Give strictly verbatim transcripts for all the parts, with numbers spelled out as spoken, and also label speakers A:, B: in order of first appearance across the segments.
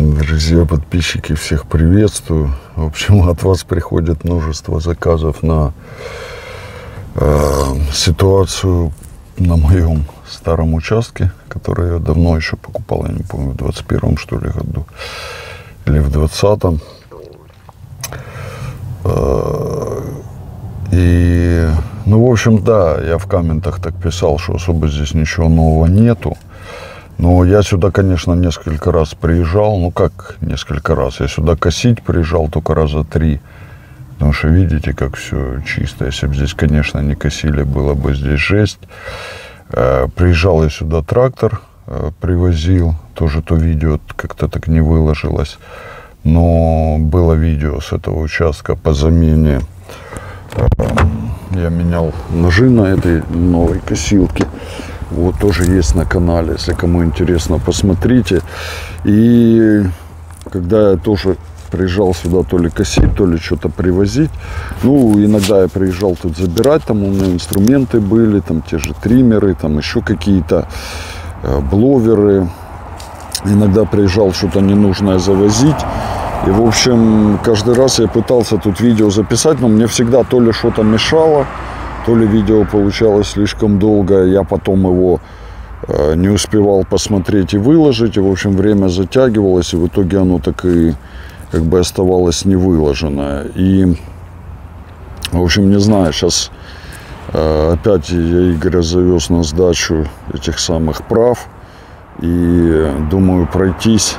A: Друзья, подписчики, всех приветствую. В общем, от вас приходит множество заказов на э, ситуацию на моем старом участке, который я давно еще покупал, я не помню, в двадцать первом что ли году или в двадцатом. Э, и, ну, в общем, да, я в комментах так писал, что особо здесь ничего нового нету. Но я сюда, конечно, несколько раз приезжал. Ну, как несколько раз? Я сюда косить приезжал только раза три. Потому что видите, как все чисто. Если бы здесь, конечно, не косили, было бы здесь жесть. Приезжал я сюда, трактор привозил. Тоже то видео как-то так не выложилось. Но было видео с этого участка по замене. Я менял ножи на этой новой косилке. Вот, тоже есть на канале, если кому интересно, посмотрите. И когда я тоже приезжал сюда то ли косить, то ли что-то привозить, ну, иногда я приезжал тут забирать, там у меня инструменты были, там те же триммеры, там еще какие-то э, бловеры. Иногда приезжал что-то ненужное завозить. И, в общем, каждый раз я пытался тут видео записать, но мне всегда то ли что-то мешало, то ли видео получалось слишком долго, я потом его э, не успевал посмотреть и выложить, и, в общем, время затягивалось, и в итоге оно так и как бы оставалось невыложенное. И, в общем, не знаю, сейчас э, опять я Игоря завез на сдачу этих самых прав, и думаю пройтись,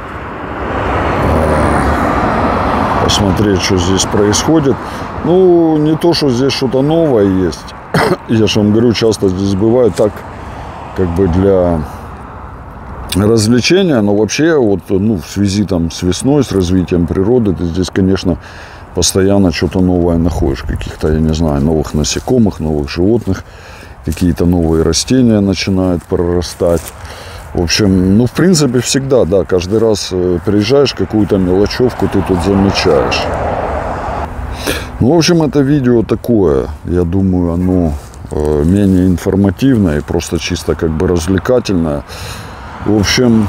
A: э, посмотреть, что здесь происходит. Ну, не то, что здесь что-то новое есть. Я же вам говорю, часто здесь бывает так, как бы для развлечения, но вообще вот, ну, в связи там с весной, с развитием природы, ты здесь, конечно, постоянно что-то новое находишь, каких-то, я не знаю, новых насекомых, новых животных, какие-то новые растения начинают прорастать. В общем, ну, в принципе, всегда, да, каждый раз приезжаешь, какую-то мелочевку ты тут замечаешь. Ну, в общем, это видео такое, я думаю, оно э, менее информативное и просто чисто как бы развлекательное. В общем,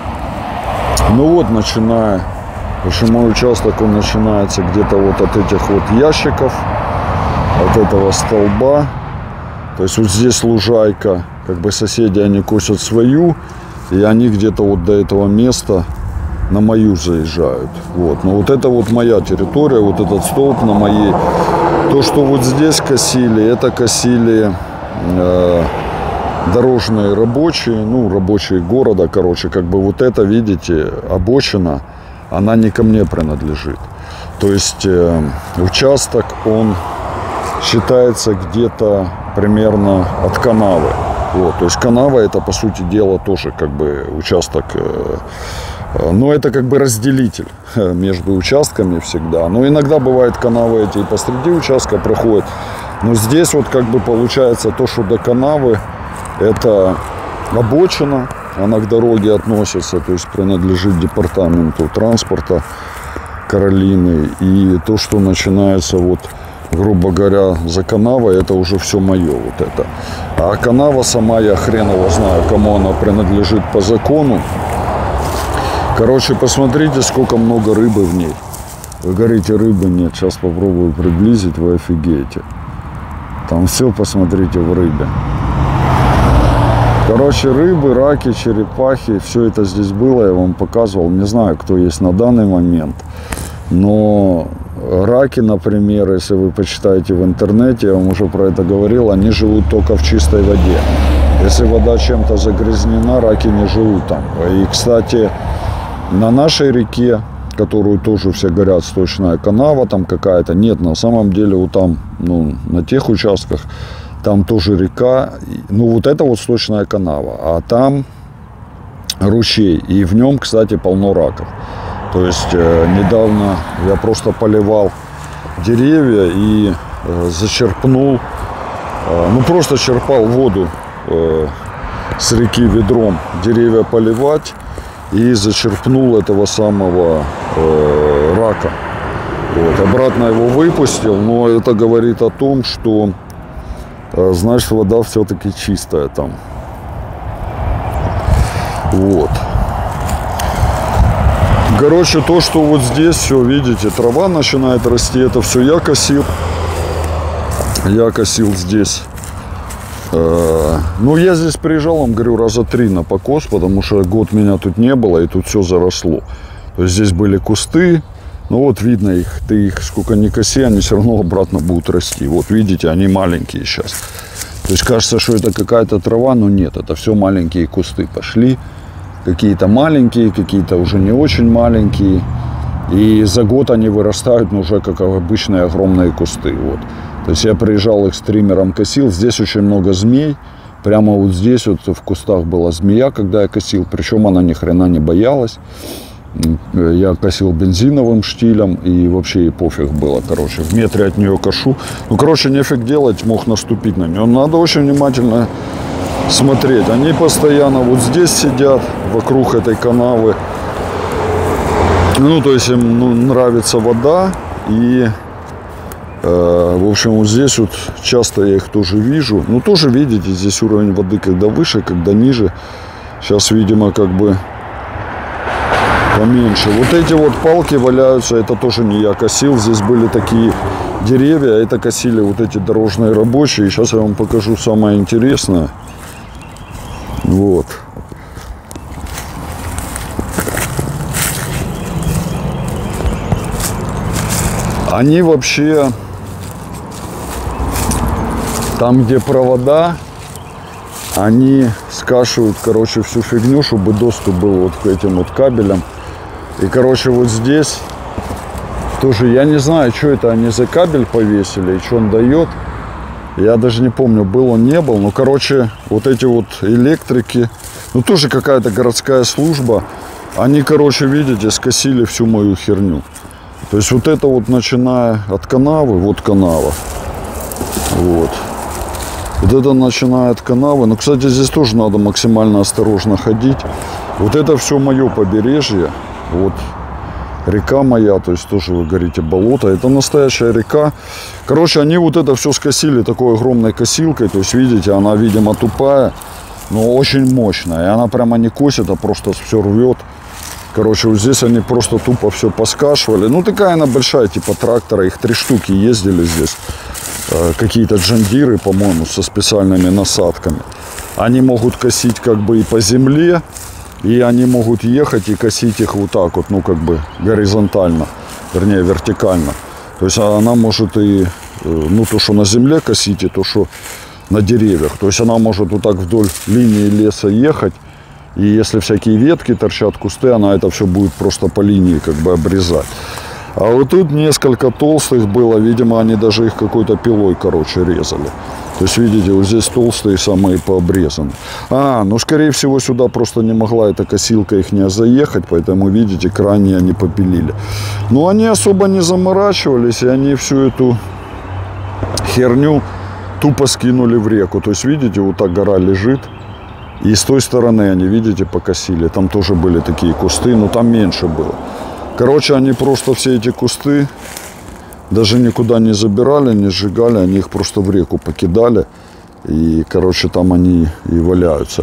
A: ну вот, начиная, в общем, мой участок, он начинается где-то вот от этих вот ящиков, от этого столба. То есть вот здесь лужайка, как бы соседи, они косят свою, и они где-то вот до этого места на мою заезжают. Вот. Но вот это вот моя территория, вот этот столб на моей. То, что вот здесь косили, это косили э, дорожные рабочие, ну, рабочие города, короче, как бы вот это, видите, обочина, она не ко мне принадлежит. То есть э, участок, он считается где-то примерно от канавы. Вот. То есть канава, это, по сути дела, тоже как бы участок. Э, Но это как бы разделитель между участками всегда. Но иногда бывает канавы эти и посреди участка проходят. Но здесь вот как бы получается то, что до канавы это обочина. Она к дороге относится, то есть принадлежит департаменту транспорта Каролины. И то, что начинается вот, грубо говоря, за канавой, это уже все мое вот это. А канава сама, я хрен его знаю, кому она принадлежит по закону. Короче, посмотрите, сколько много рыбы в ней. Вы говорите, рыбы нет. Сейчас попробую приблизить, вы офигеете. Там все, посмотрите, в рыбе. Короче, рыбы, раки, черепахи, все это здесь было, я вам показывал. Не знаю, кто есть на данный момент. Но раки, например, если вы почитаете в интернете, я вам уже про это говорил, они живут только в чистой воде. Если вода чем-то загрязнена, раки не живут там. И, кстати, на нашей реке, которую тоже все говорят, сточная канава там какая-то, нет, на самом деле вот там, ну, на тех участках, там тоже река, ну, вот это вот сточная канава, а там ручей, и в нем, кстати, полно раков. То есть э, недавно я просто поливал деревья и э, зачерпнул, э, ну, просто черпал воду э, с реки ведром, деревья поливать, и зачерпнул этого самого э, рака. Вот. Обратно его выпустил, но это говорит о том, что э, значит, вода все-таки чистая там. Вот. короче, то, что вот здесь все, видите, трава начинает расти, это все я косил. Я косил здесь. Ну, я здесь приезжал, вам говорю, раза три на покос, потому что год меня тут не было, и тут все заросло. То есть здесь были кусты, ну вот видно их, ты их сколько ни коси, они все равно обратно будут расти. Вот видите, они маленькие сейчас. То есть кажется, что это какая-то трава, но нет, это все маленькие кусты пошли. Какие-то маленькие, какие-то уже не очень маленькие. И за год они вырастают, ну, уже как обычные огромные кусты. Вот. То есть я приезжал их с триммером, косил. Здесь очень много змей. Прямо вот здесь вот в кустах была змея, когда я косил. Причем она ни хрена не боялась. Я косил бензиновым штилем. И вообще ей пофиг было, короче. В метре от нее кошу. Ну, короче, нефиг делать, мог наступить на нее. Надо очень внимательно смотреть. Они постоянно вот здесь сидят, вокруг этой канавы. Ну, то есть им, ну, нравится вода. И... В общем, вот здесь вот часто я их тоже вижу. Ну, тоже, видите, здесь уровень воды когда выше, когда ниже. Сейчас, видимо, как бы поменьше. Вот эти вот палки валяются, это тоже не я косил. Здесь были такие деревья, это косили вот эти дорожные рабочие. Сейчас я вам покажу самое интересное. Вот. Они вообще... Там, где провода, они скашивают, короче, всю фигню, чтобы доступ был вот к этим вот кабелям. И, короче, вот здесь тоже, я не знаю, что это они за кабель повесили и что он дает. Я даже не помню, был он, не был. Но, короче, вот эти вот электрики, ну, тоже какая-то городская служба. Они, короче, видите, скосили всю мою херню. То есть вот это вот, начиная от канавы, вот канава. Вот. Вот это начиная от канавы. Но, кстати, здесь тоже надо максимально осторожно ходить. Вот это все мое побережье. Вот река моя, то есть тоже, вы говорите, болото. Это настоящая река. Короче, они вот это все скосили такой огромной косилкой. То есть, видите, она, видимо, тупая, но очень мощная. И она прямо не косит, а просто все рвет. Короче, вот здесь они просто тупо все поскашивали. Ну, такая она большая, типа трактора. Их три штуки ездили здесь. Какие-то джандиры, по-моему, со специальными насадками. Они могут косить как бы и по земле, и они могут ехать и косить их вот так вот, ну, как бы горизонтально, вернее, вертикально. То есть она может и, ну, то, что на земле косить, и то, что на деревьях. То есть она может вот так вдоль линии леса ехать, и если всякие ветки торчат, кусты, она это все будет просто по линии как бы обрезать. А вот тут несколько толстых было, видимо, они даже их какой-то пилой, короче, резали. То есть, видите, вот здесь толстые самые пообрезаны. А, ну, скорее всего, сюда просто не могла эта косилка их не заехать, поэтому, видите, крайне они попилили. Но они особо не заморачивались, и они всю эту херню тупо скинули в реку. То есть, видите, вот так гора лежит. И с той стороны они, видите, покосили. Там тоже были такие кусты, но там меньше было. Короче, они просто все эти кусты даже никуда не забирали, не сжигали, они их просто в реку покидали. И, короче, там они и валяются.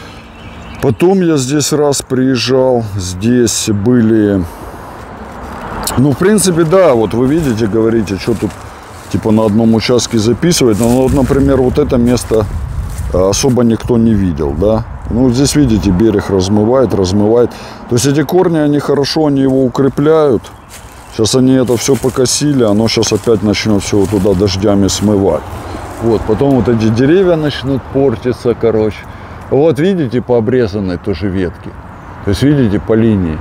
A: Потом я здесь раз приезжал, здесь были... Ну, в принципе, да, вот вы видите, говорите, что тут типа на одном участке записывать. Ну, вот, например, вот это место особо никто не видел, да. Ну, здесь, видите, берег размывает, размывает. То есть эти корни, они хорошо, они его укрепляют. Сейчас они это все покосили, оно сейчас опять начнет все вот туда дождями смывать. Вот, потом вот эти деревья начнут портиться, короче. Вот, видите, по обрезанной тоже ветки. То есть, видите, по линии.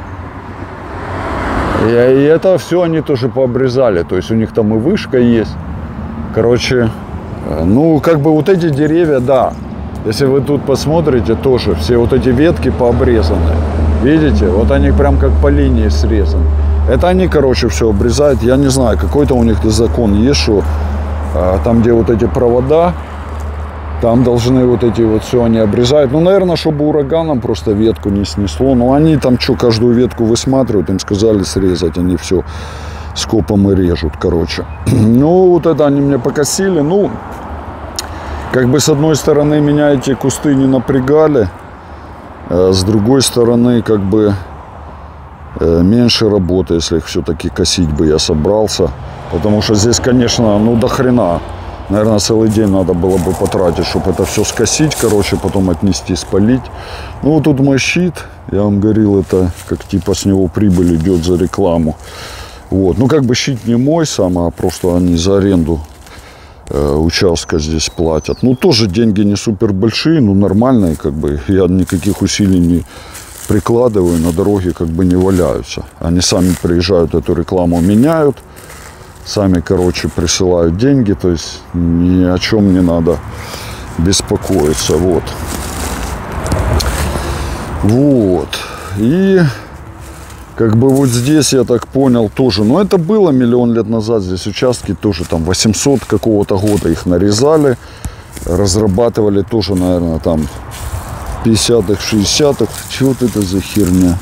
A: И, и это все они тоже пообрезали. То есть у них там и вышка есть. Короче, ну, как бы вот эти деревья, да. Если вы тут посмотрите, тоже все вот эти ветки пообрезаны. Видите? Вот они прям как по линии срезаны. Это они, короче, все обрезают. Я не знаю, какой-то у них закон есть, что а, там, где вот эти провода, там должны вот эти вот все они обрезают. Ну, наверное, чтобы ураганом просто ветку не снесло. Но они там что, каждую ветку высматривают, им сказали срезать, они все скопом и режут, короче. Ну, вот это они мне покосили. Ну, как бы с одной стороны меня эти кусты не напрягали, а с другой стороны, как бы, меньше работы, если их все-таки косить бы я собрался. Потому что здесь, конечно, ну до хрена. Наверное, целый день надо было бы потратить, чтобы это все скосить, короче, потом отнести, спалить. Ну, вот тут мой щит, я вам говорил, это как типа с него прибыль идет за рекламу. Вот. Ну, как бы щит не мой сам, а просто они за аренду э, участка здесь платят. Ну, тоже деньги не супер большие, но нормальные, как бы. Я никаких усилий не прикладываю, на дороге как бы не валяются. Они сами приезжают, эту рекламу меняют. Сами, короче, присылают деньги, то есть ни о чем не надо беспокоиться, вот. Вот. И как бы вот здесь, я так понял, тоже, но это было миллион лет назад, здесь участки тоже там восемьсот какого-то года их нарезали, разрабатывали тоже, наверное, там пятидесятых, шестидесятых. Чего вот это за херня?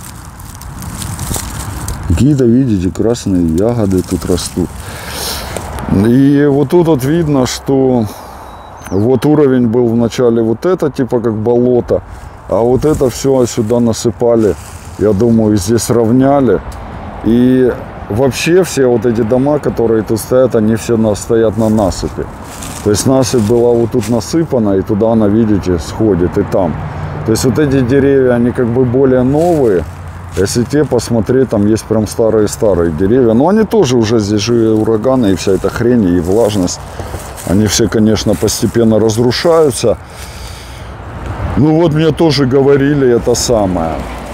A: Какие-то, видите, красные ягоды тут растут. И вот тут вот видно, что вот уровень был в начале вот это, типа как болото, а вот это все сюда насыпали, я думаю, здесь равняли. И вообще все вот эти дома, которые тут стоят, они все стоят на насыпи. То есть насыпь была вот тут насыпана, и туда она, видите, сходит, и там. То есть вот эти деревья, они как бы более новые. Если те посмотреть, там есть прям старые-старые деревья. Но они тоже уже, здесь же ураганы и вся эта хрень, и влажность. Они все, конечно, постепенно разрушаются. Ну вот мне тоже говорили это самое.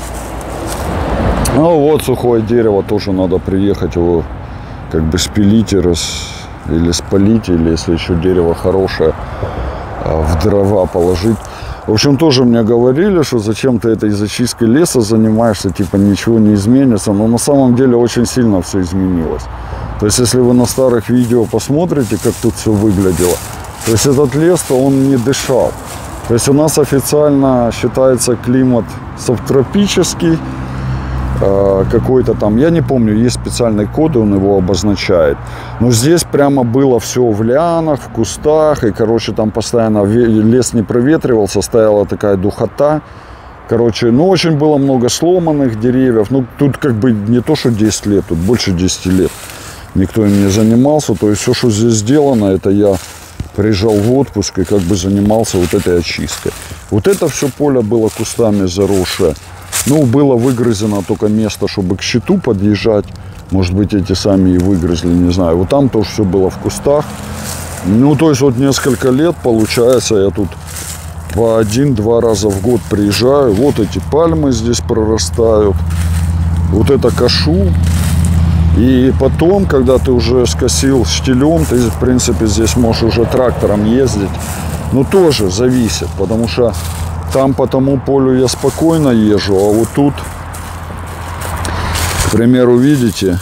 A: Ну вот сухое дерево, тоже надо приехать его как бы спилить и раз, или спалить, или если еще дерево хорошее, в дрова положить. В общем, тоже мне говорили, что зачем ты этой зачисткой леса занимаешься, типа ничего не изменится. Но на самом деле очень сильно все изменилось. То есть, если вы на старых видео посмотрите, как тут все выглядело, то есть этот лес-то он не дышал. То есть у нас официально считается климат субтропический, какой-то там, я не помню, есть специальный код, он его обозначает. Но здесь прямо было все в лианах, в кустах, и, короче, там постоянно лес не проветривался, стояла такая духота. Короче, ну, очень было много сломанных деревьев. Ну, тут как бы не то, что десять лет, тут больше десяти лет никто им не занимался. То есть все, что здесь сделано, это я приезжал в отпуск и как бы занимался вот этой очисткой. Вот это все поле было кустами заросшее. Ну, было выгрызено только место, чтобы к щиту подъезжать. Может быть, эти сами и выгрызли, не знаю. Вот там тоже все было в кустах. Ну, то есть, вот несколько лет, получается, я тут по один-два раза в год приезжаю. Вот эти пальмы здесь прорастают. Вот это кашу. И потом, когда ты уже скосил штилем, ты, в принципе, здесь можешь уже трактором ездить. Ну, тоже зависит, потому что там по тому полю я спокойно езжу, а вот тут, к примеру, видите,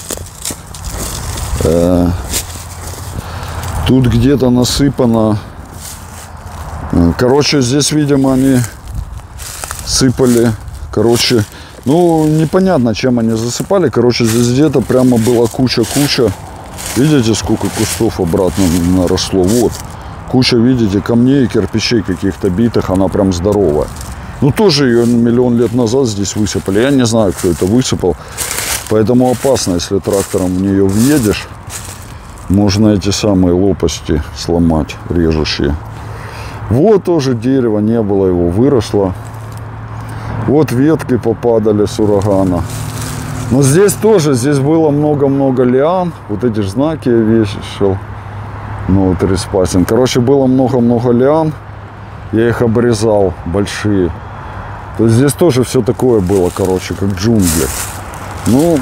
A: э, тут где-то насыпано. Короче, здесь, видимо, они сыпали, короче, ну, непонятно, чем они засыпали. Короче, здесь где-то прямо была куча-куча. Видите, сколько кустов обратно наросло? Вот. Куча, видите, камней и кирпичей каких-то битых, она прям здоровая. Ну, тоже ее миллион лет назад здесь высыпали. Я не знаю, кто это высыпал. Поэтому опасно, если трактором в нее въедешь. Можно эти самые лопасти сломать, режущие. Вот тоже дерево, не было его, выросло. Вот ветки попадали с урагана. Но здесь тоже, здесь было много-много лиан. Вот эти же знаки я вешал. Ну, вот респасен. Короче, было много-много лиан. Я их обрезал, большие. То есть здесь тоже все такое было, короче, как джунгли. Ну,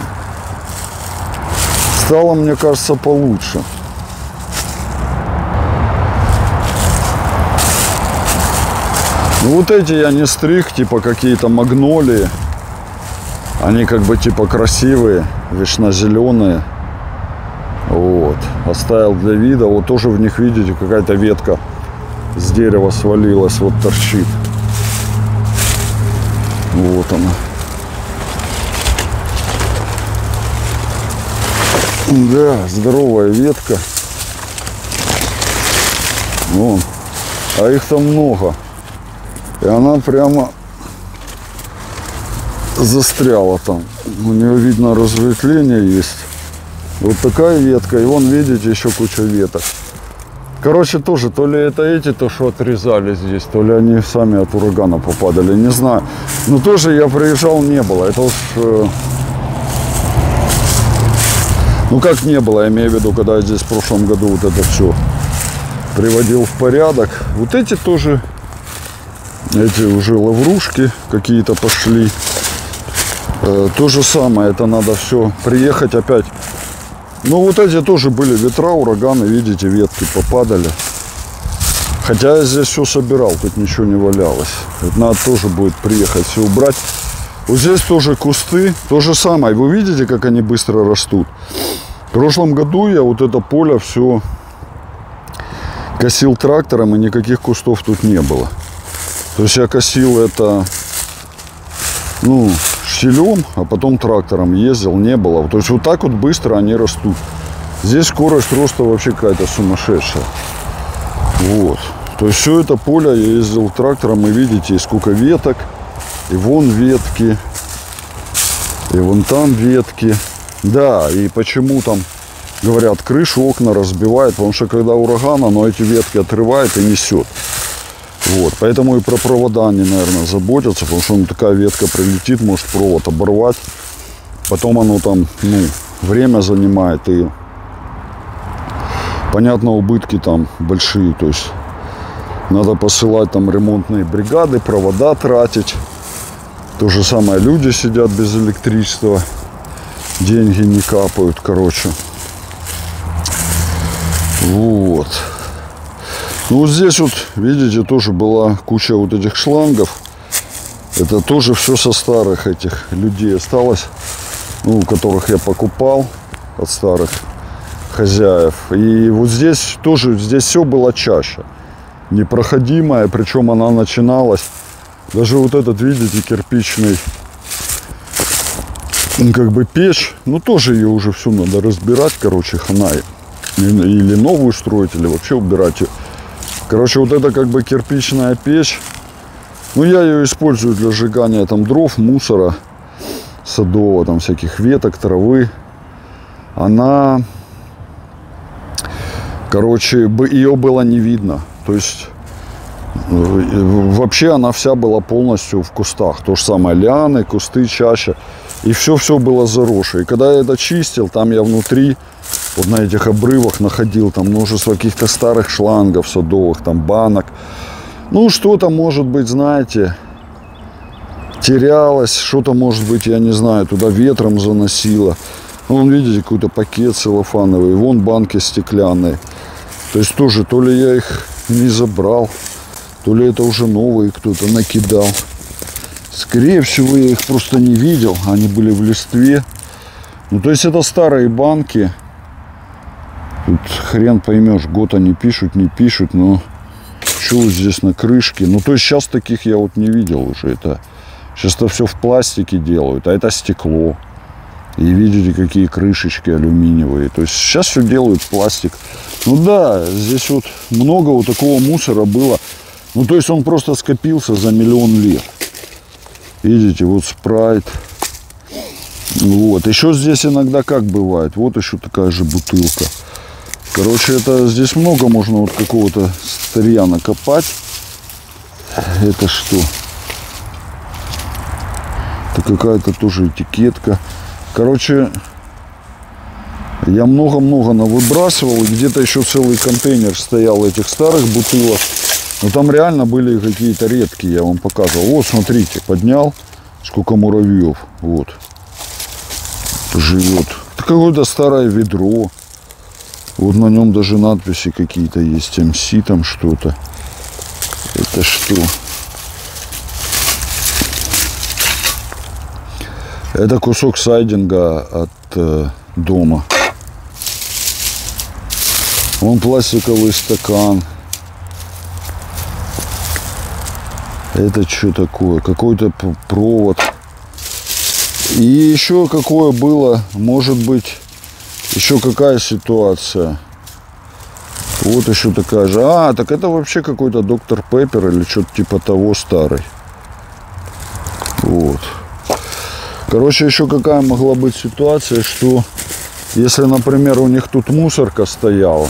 A: стало, мне кажется, получше. Ну, вот эти я не стриг, типа какие-то магнолии. Они как бы типа красивые, вечно-зеленые. Вот. Оставил для вида. Вот тоже в них, видите, какая-то ветка с дерева свалилась, вот торчит. Вот она. Да, здоровая ветка. Вон. А их там много. И она прямо застряла там. У нее, видно, разветвление есть. Вот такая ветка. И вон, видите, еще куча веток. Короче, тоже, то ли это эти, то, что отрезали здесь, то ли они сами от урагана попадали, не знаю. Но тоже я приезжал, не было. Это уж... Э... Ну, как не было, я имею в виду, когда я здесь в прошлом году вот это все приводил в порядок. Вот эти тоже, эти уже лаврушки какие-то пошли. Э, то же самое, это надо все приехать опять. Ну, вот эти тоже были ветра, ураганы, видите, ветки попадали. Хотя я здесь все собирал, тут ничего не валялось. Это надо тоже будет приехать все убрать. Вот здесь тоже кусты, то же самое. Вы видите, как они быстро растут? В прошлом году я вот это поле все косил трактором, и никаких кустов тут не было. То есть я косил это, ну, штилем, а потом трактором ездил, не было. То есть вот так вот быстро они растут. Здесь скорость роста вообще какая-то сумасшедшая. Вот. То есть все это поле я ездил трактором, и видите, сколько веток. И вон ветки. И вон там ветки. Да, и почему там, говорят, крышу, окна разбивает, потому что когда ураган, оно эти ветки отрывает и несет. Вот, поэтому и про провода они, наверное, заботятся, потому что ну, такая ветка прилетит, может провод оборвать. Потом оно там, ну, время занимает, и, понятно, убытки там большие. То есть надо посылать там ремонтные бригады, провода тратить. То же самое, люди сидят без электричества, деньги не капают, короче. Вот. Ну, вот здесь вот, видите, тоже была куча вот этих шлангов. Это тоже все со старых этих людей осталось, ну, которых я покупал от старых хозяев. И вот здесь тоже, здесь все было чаще. Непроходимая, причем она начиналась. Даже вот этот, видите, кирпичный, как бы печь, ну, тоже ее уже все надо разбирать, короче, хана. Или новую строить, или вообще убирать ее. Короче, вот это как бы кирпичная печь. Ну, я ее использую для сжигания там дров, мусора садового, там всяких веток, травы. Она, короче, ее было не видно. То есть, вообще она вся была полностью в кустах. То же самое, лианы, кусты чаще. И все-все было заросшее. И когда я это чистил, там я внутри, вот на этих обрывах находил там множество каких-то старых шлангов садовых, там банок. Ну, что-то, может быть, знаете, терялось, что-то, может быть, я не знаю, туда ветром заносило. Вон, видите, какой-то пакет целлофановый, вон банки стеклянные. То есть тоже, то ли я их не забрал, то ли это уже новые кто-то накидал. Скорее всего, я их просто не видел, они были в листве. Ну, то есть это старые банки. Тут хрен поймешь, год они пишут, не пишут, но что вот здесь на крышке. Ну, то есть сейчас таких я вот не видел уже. Это сейчас это все в пластике делают, а это стекло. И видите, какие крышечки алюминиевые. То есть сейчас все делают в пластик. Ну да, здесь вот много вот такого мусора было. Ну, то есть он просто скопился за миллион лет. Видите, вот спрайт. Вот. Еще здесь иногда как бывает. Вот еще такая же бутылка. Короче, это здесь много можно вот какого-то старья накопать. Это что? Это какая-то тоже этикетка. Короче, я много-много навыбрасывал. И где-то еще целый контейнер стоял этих старых бутылок. Но там реально были какие-то редкие, я вам показывал. Вот, смотрите, поднял, сколько муравьев. Вот. Живет. Это какое-то старое ведро. Вот на нем даже надписи какие-то есть. эм си там что-то. Это что? Это кусок сайдинга от э, дома. Вон пластиковый стакан. Это что такое? Какой-то провод. И еще какое было, может быть, еще какая ситуация. Вот еще такая же. А, так это вообще какой-то доктор Пеппер или что-то типа того старый. Вот. Короче, еще какая могла быть ситуация, что если, например, у них тут мусорка стояла,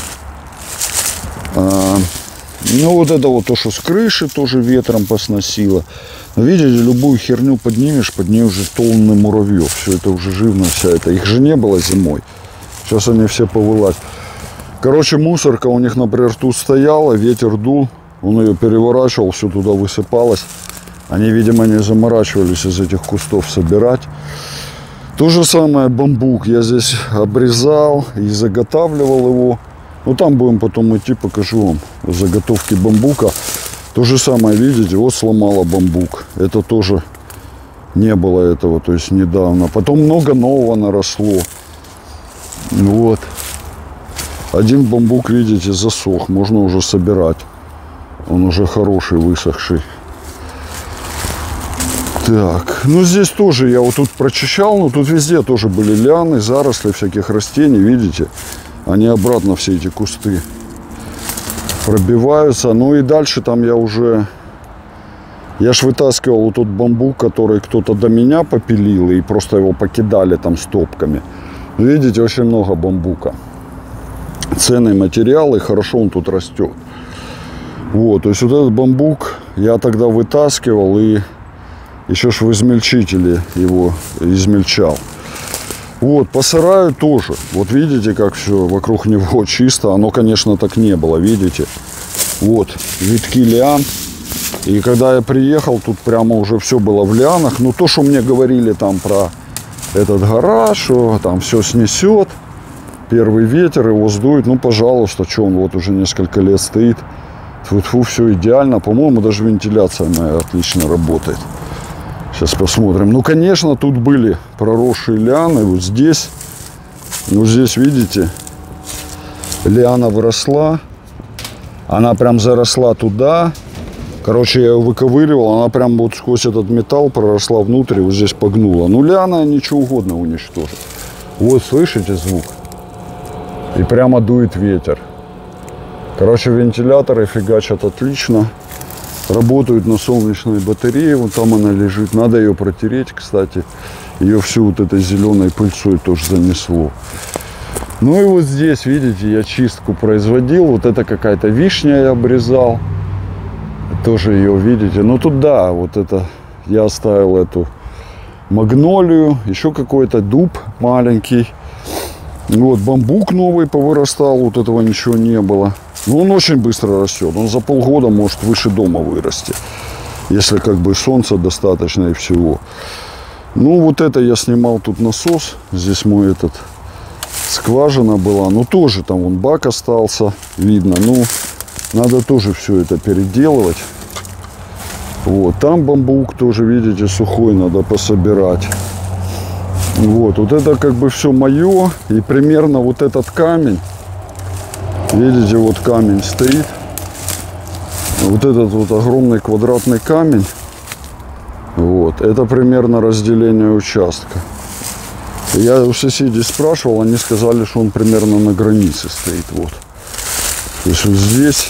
A: а, ну вот это вот то, что с крыши тоже ветром посносило. Видите, любую херню поднимешь, под ней уже тонны муравьев. Все это уже живно, вся это. Их же не было зимой. Сейчас они все повылазят. Короче, мусорка у них, например, тут стояла, ветер дул, он ее переворачивал, все туда высыпалось. Они, видимо, не заморачивались из этих кустов собирать. То же самое бамбук. Я здесь обрезал и заготавливал его. Ну, там будем потом идти, покажу вам заготовки бамбука. То же самое, видите, вот сломала бамбук. Это тоже не было этого, то есть недавно. Потом много нового наросло. Вот. Один бамбук, видите, засох. Можно уже собирать. Он уже хороший, высохший. Так, ну здесь тоже я вот тут прочищал, но тут везде тоже были лианы, заросли всяких растений, видите? Они обратно, все эти кусты, пробиваются. Ну и дальше там я уже, я ж вытаскивал вот тот бамбук, который кто-то до меня попилил, и просто его покидали там стопками. Видите, очень много бамбука. Ценный материал, и хорошо он тут растет. Вот, то есть вот этот бамбук я тогда вытаскивал и еще ж в измельчителе его измельчал. Вот, по сараю тоже. Вот видите, как все вокруг него чисто. Оно, конечно, так не было, видите. Вот, витки лиан. И когда я приехал, тут прямо уже все было в лианах. Ну, то, что мне говорили там про этот гараж, что там все снесет. Первый ветер, его сдует. Ну, пожалуйста, что он вот уже несколько лет стоит. Тьфу-тьфу, все идеально. По-моему, даже вентиляция моя отлично работает. Сейчас посмотрим. Ну, конечно, тут были проросшие лианы. Вот здесь, ну, здесь, видите, лиана выросла. Она прям заросла туда. Короче, я ее выковыривал. Она прям вот сквозь этот металл проросла внутрь и вот здесь погнула. Ну, лиана ничего угодно уничтожит. Вот, слышите звук? И прямо дует ветер. Короче, вентиляторы фигачат отлично. Работают на солнечной батарее. Вот там она лежит. Надо ее протереть, кстати. Ее всю вот этой зеленой пыльцой тоже занесло. Ну и вот здесь, видите, я чистку производил. Вот это какая-то вишня я обрезал. Тоже ее видите. Ну тут да, вот это я оставил эту магнолию. Еще какой-то дуб маленький. Вот бамбук новый повырастал. Вот этого ничего не было. Но он очень быстро растет. Он за полгода может выше дома вырасти. Если как бы солнца достаточно и всего. Ну вот это я снимал тут насос. Здесь мой этот скважина была. Ну тоже там вон бак остался. Видно. Ну надо тоже все это переделывать. Вот. Там бамбук тоже, видите, сухой. Надо пособирать. Вот. Вот это как бы все мое. И примерно вот этот камень. Видите, вот камень стоит. Вот этот вот огромный квадратный камень. Вот. Это примерно разделение участка. Я у соседей спрашивал, они сказали, что он примерно на границе стоит. Вот. То есть вот здесь.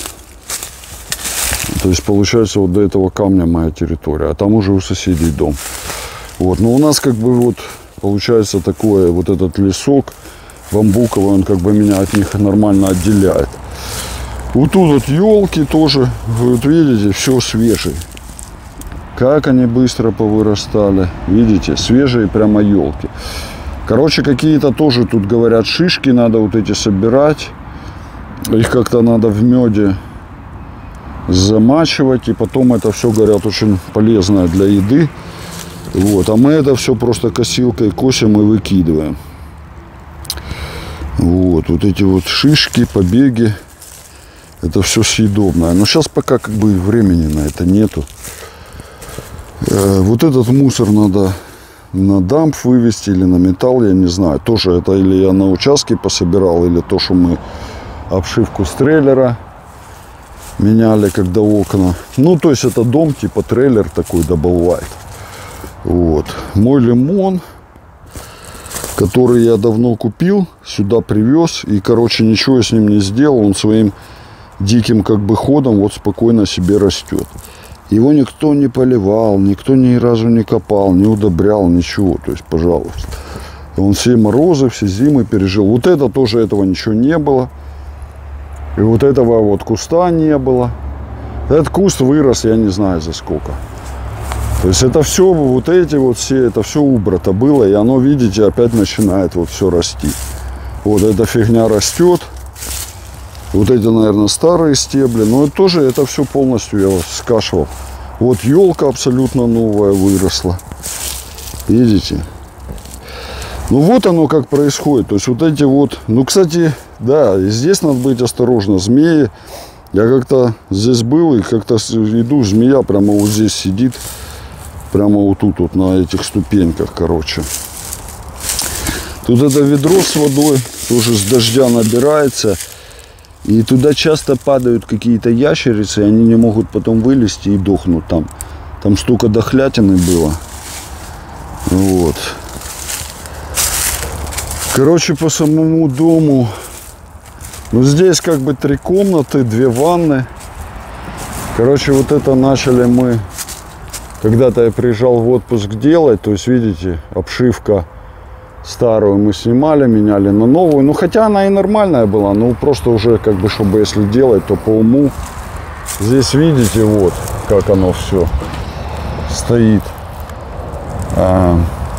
A: То есть получается вот до этого камня моя территория. А там уже у соседей дом. Вот. Но у нас как бы вот получается такое, вот этот лесок бамбуковый, он как бы меня от них нормально отделяет. Вот тут вот елки тоже, вот видите, все свежие. Как они быстро повырастали. Видите, свежие прямо елки. Короче, какие-то тоже тут говорят шишки, надо вот эти собирать. Их как-то надо в меде замачивать. И потом это все, говорят, очень полезное для еды. Вот. А мы это все просто косилкой косим и выкидываем. Вот, вот эти вот шишки, побеги, это все съедобное. Но сейчас пока как бы времени на это нету. Э, вот этот мусор надо на дамп вывести или на металл, я не знаю. Тоже это или я на участке пособирал, или то, что мы обшивку с трейлера меняли, когда окна. Ну, то есть это дом типа трейлер такой добывает. Вот. Мой лимон, который я давно купил, сюда привез. И, короче, ничего я с ним не сделал. Он своим диким как бы ходом вот спокойно себе растет. Его никто не поливал, никто ни разу не копал, не удобрял, ничего. То есть, пожалуйста. Он все морозы, все зимы пережил. Вот это тоже, этого ничего не было. И вот этого вот куста не было. Этот куст вырос, я не знаю за сколько. То есть это все, вот эти вот все, это все убрато было. И оно, видите, опять начинает вот все расти. Вот эта фигня растет. Вот эти, наверное, старые стебли. Но это тоже, это все полностью я вот скашивал. Вот елка абсолютно новая выросла. Видите? Ну вот оно как происходит. То есть вот эти вот... Ну, кстати, да, здесь надо быть осторожно. Змеи. Я как-то здесь был и как-то иду, змея прямо вот здесь сидит. Прямо вот тут вот на этих ступеньках, короче. Тут это ведро с водой тоже с дождя набирается. И туда часто падают какие-то ящерицы, и они не могут потом вылезти и дохнут там. Там столько дохлятины было. Вот. Короче, по самому дому. Ну, здесь как бы три комнаты, две ванны. Короче, вот это начали мы... Когда-то я приезжал в отпуск делать. То есть, видите, обшивка старую мы снимали, меняли на новую. Ну, хотя она и нормальная была. Ну, просто уже, как бы, чтобы если делать, то по уму. Здесь, видите, вот, как оно все стоит. А,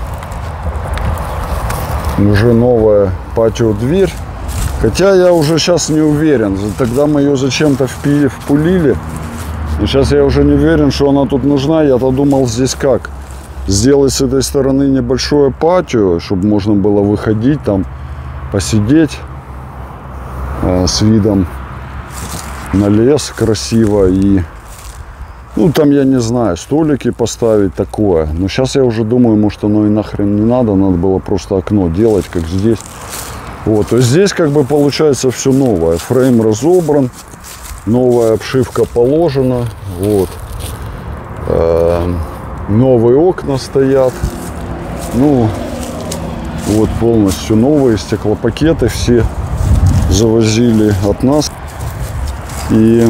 A: уже новая патио-дверь. Хотя я уже сейчас не уверен. Тогда мы ее зачем-то впулили. И сейчас я уже не уверен, что она тут нужна. Я-то думал, здесь как? Сделать с этой стороны небольшое патио, чтобы можно было выходить там, посидеть э, с видом на лес красиво. И, ну, там, я не знаю, столики поставить, такое. Но сейчас я уже думаю, может, оно и нахрен не надо. Надо было просто окно делать, как здесь. Вот, то есть здесь как бы получается все новое. Фрейм разобран. Новая обшивка положена. Вот. Э-э- новые окна стоят. Ну, вот полностью новые стеклопакеты все завозили от нас. И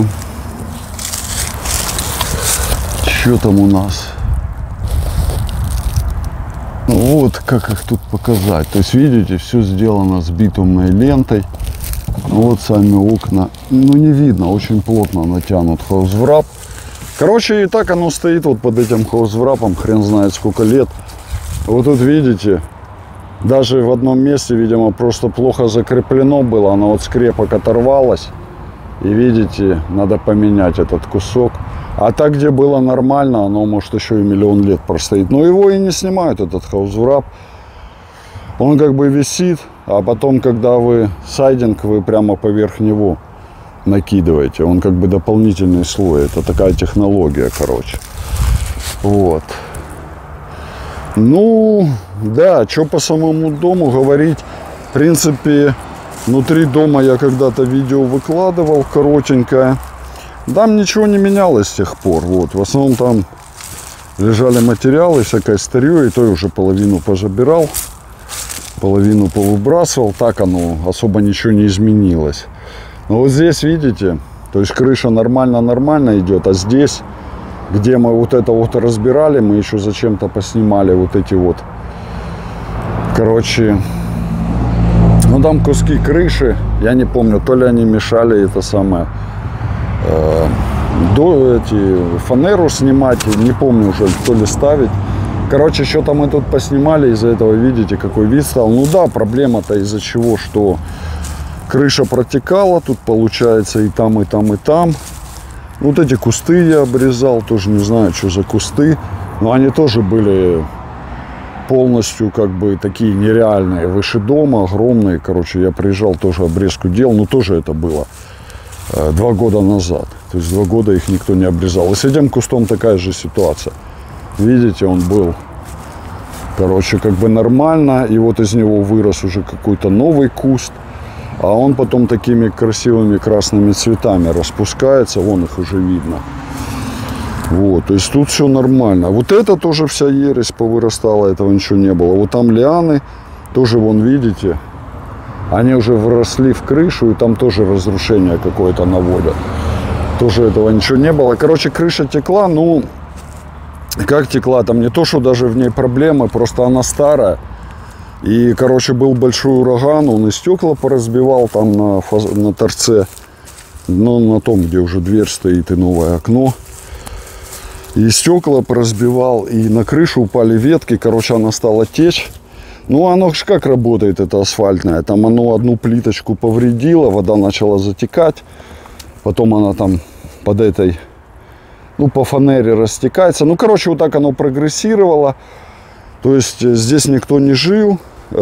A: что там у нас? Вот как их тут показать. То есть, видите, все сделано с битумной лентой. Вот сами окна. Ну, не видно, очень плотно натянут хаусврап. Короче, и так оно стоит вот под этим хаусврапом, хрен знает сколько лет. Вот тут видите, даже в одном месте, видимо, просто плохо закреплено было. Оно вот скрепок оторвалось. И видите, надо поменять этот кусок. А так, где было нормально, оно может еще и миллион лет простоит. Но его и не снимают, этот хаусврап. Он как бы висит, а потом, когда вы сайдинг, вы прямо поверх него накидываете. Он как бы дополнительный слой. Это такая технология, короче. Вот. Ну, да, что по самому дому говорить. В принципе, внутри дома я когда-то видео выкладывал, коротенькое. Там ничего не менялось с тех пор. Вот. В основном там лежали материалы, всякое старье. И то я уже половину позабирал. Половину повыбрасывал. Так оно особо ничего не изменилось. Но вот здесь, видите, то есть крыша нормально-нормально идет. А здесь, где мы вот это вот разбирали, мы еще зачем-то поснимали вот эти вот. Короче, ну там куски крыши. Я не помню, то ли они мешали это самое. Э, до эти, фанеру снимать. Не помню уже, то ли ставить. Короче, что-то мы тут поснимали, из-за этого, видите, какой вид стал. Ну да, проблема-то из-за чего, что крыша протекала, тут получается и там, и там, и там. Вот эти кусты я обрезал, тоже не знаю, что за кусты. Но они тоже были полностью как бы такие нереальные, выше дома, огромные. Короче, я приезжал, тоже обрезку делал, но тоже это было э, два года назад. То есть два года их никто не обрезал. И с этим кустом такая же ситуация. Видите, он был, короче, как бы нормально. И вот из него вырос уже какой-то новый куст. А он потом такими красивыми красными цветами распускается. Вон их уже видно. Вот, то есть тут все нормально. Вот это тоже вся ересь повырастала. Этого ничего не было. Вот там лианы. Тоже, вон, видите, они уже вросли в крышу. И там тоже разрушение какое-то наводят. тоже этого ничего не было. Короче, крыша текла, ну, как текла, там не то, что даже в ней проблемы, просто она старая. И, короче, был большой ураган, он и стекла поразбивал там на, фаз... на торце, ну, на том, где уже дверь стоит и новое окно. И стекла поразбивал, и на крышу упали ветки, короче, она стала течь. Ну, оно ж как работает, это асфальтное. Там оно одну плиточку повредило, вода начала затекать. Потом она там под этой, ну, по фанере растекается. Ну, короче, вот так оно прогрессировало. То есть здесь никто не жил.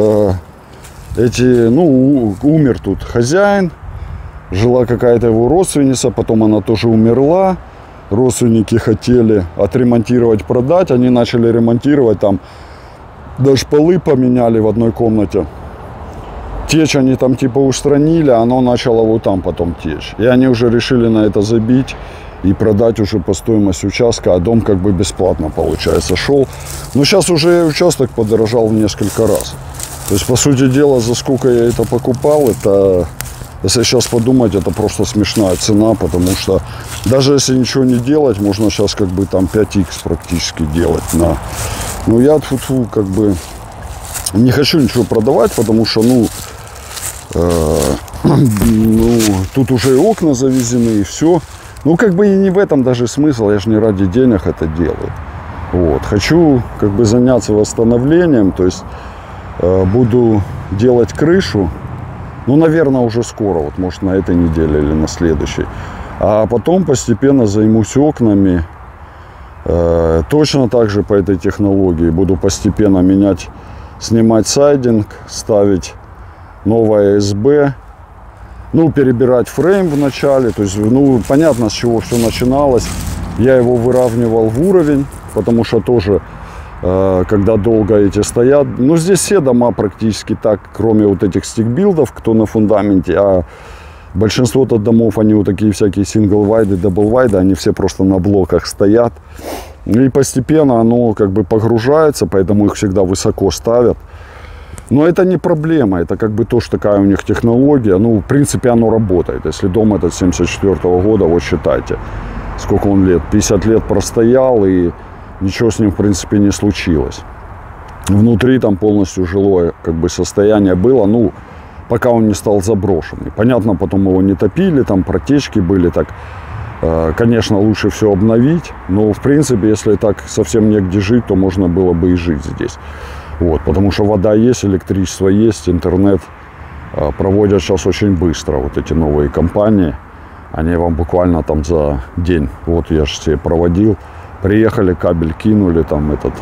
A: Эти, ну, умер тут хозяин. Жила какая-то его родственница, потом она тоже умерла. Родственники хотели отремонтировать, продать. Они начали ремонтировать там. Даже полы поменяли в одной комнате. Течь они там типа устранили, а оно начало вот там потом течь. И они уже решили на это забить и продать уже по стоимости участка. А дом как бы бесплатно, получается, шел. Но сейчас уже участок подорожал в несколько раз. То есть, по сути дела, за сколько я это покупал, это, если сейчас подумать, это просто смешная цена. Потому что даже если ничего не делать, можно сейчас как бы там пять икс практически делать на... Ну, я тьфу-тьфу, как бы не хочу ничего продавать, потому что, ну, э, ну, тут уже и окна завезены, и все. Ну, как бы и не в этом даже смысл, я же не ради денег это делаю. Вот. Хочу, как бы, заняться восстановлением, то есть э, буду делать крышу, ну, наверное, уже скоро, вот, может, на этой неделе или на следующей. А потом постепенно займусь окнами. Точно так же по этой технологии буду постепенно менять, снимать сайдинг, ставить новое эс бэ, ну, перебирать фрейм в начале. То есть, ну, понятно, с чего все начиналось. Я его выравнивал в уровень, потому что тоже, когда долго эти стоят, ну, здесь все дома практически так, кроме вот этих стикбилдов, кто на фундаменте, а большинство-то домов, они вот такие всякие сингл-вайды, дабл-вайды, они все просто на блоках стоят. И постепенно оно как бы погружается, поэтому их всегда высоко ставят. Но это не проблема, это как бы тоже такая у них технология. Ну, в принципе, оно работает. Если дом этот семьдесят четвёртого года, вот считайте, сколько он лет, пятьдесят лет простоял, и ничего с ним, в принципе, не случилось. Внутри там полностью жилое как бы состояние было, ну, пока он не стал заброшенный. Понятно, потом его не топили, там протечки были, так, э, конечно, лучше все обновить. Но, в принципе, если так совсем негде жить, то можно было бы и жить здесь. Вот, потому что вода есть, электричество есть, интернет э, проводят сейчас очень быстро. Вот эти новые компании, они вам буквально там за день, вот я же себе проводил, приехали, кабель кинули, там этот...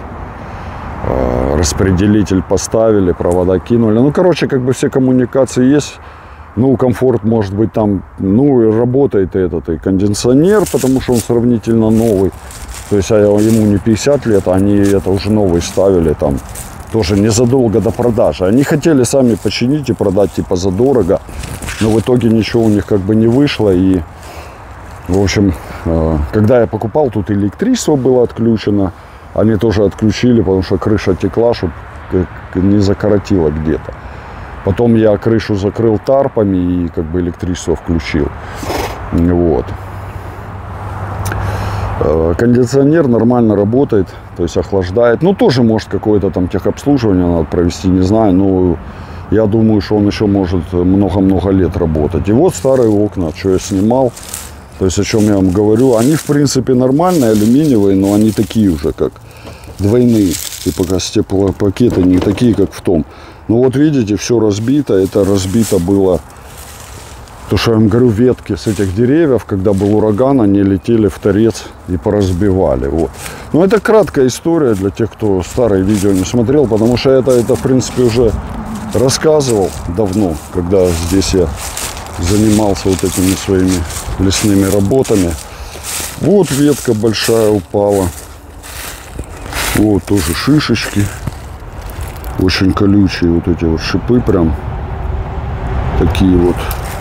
A: распределитель поставили, провода кинули. Ну, короче, как бы все коммуникации есть. Ну, комфорт может быть там, ну, и работает этот и кондиционер, потому что он сравнительно новый. То есть, а ему не пятьдесят лет, они это уже новый ставили там, тоже незадолго до продажи. Они хотели сами починить и продать типа задорого, но в итоге ничего у них как бы не вышло. И, в общем, когда я покупал, тут электричество было отключено. Они тоже отключили, потому что крыша текла, чтобы не закоротило где-то. Потом я крышу закрыл тарпами и как бы электричество включил. Вот. Кондиционер нормально работает, то есть охлаждает. Ну, тоже может какое-то там техобслуживание надо провести, не знаю. Но я думаю, что он еще может много-много лет работать. И вот старые окна, что я снимал. То есть, о чем я вам говорю, они, в принципе, нормальные, алюминиевые, но они такие уже, как двойные. Типа стеклопакеты не такие, как в том. Ну, вот видите, все разбито. Это разбито было, то, что я вам говорю, ветки с этих деревьев, когда был ураган, они летели в торец и поразбивали. Вот. Но это краткая история для тех, кто старые видео не смотрел, потому что это, это в принципе, уже рассказывал давно, когда здесь я занимался вот этими своими лесными работами. Вот ветка большая упала. Вот тоже шишечки. Очень колючие вот эти вот шипы прям. Такие вот.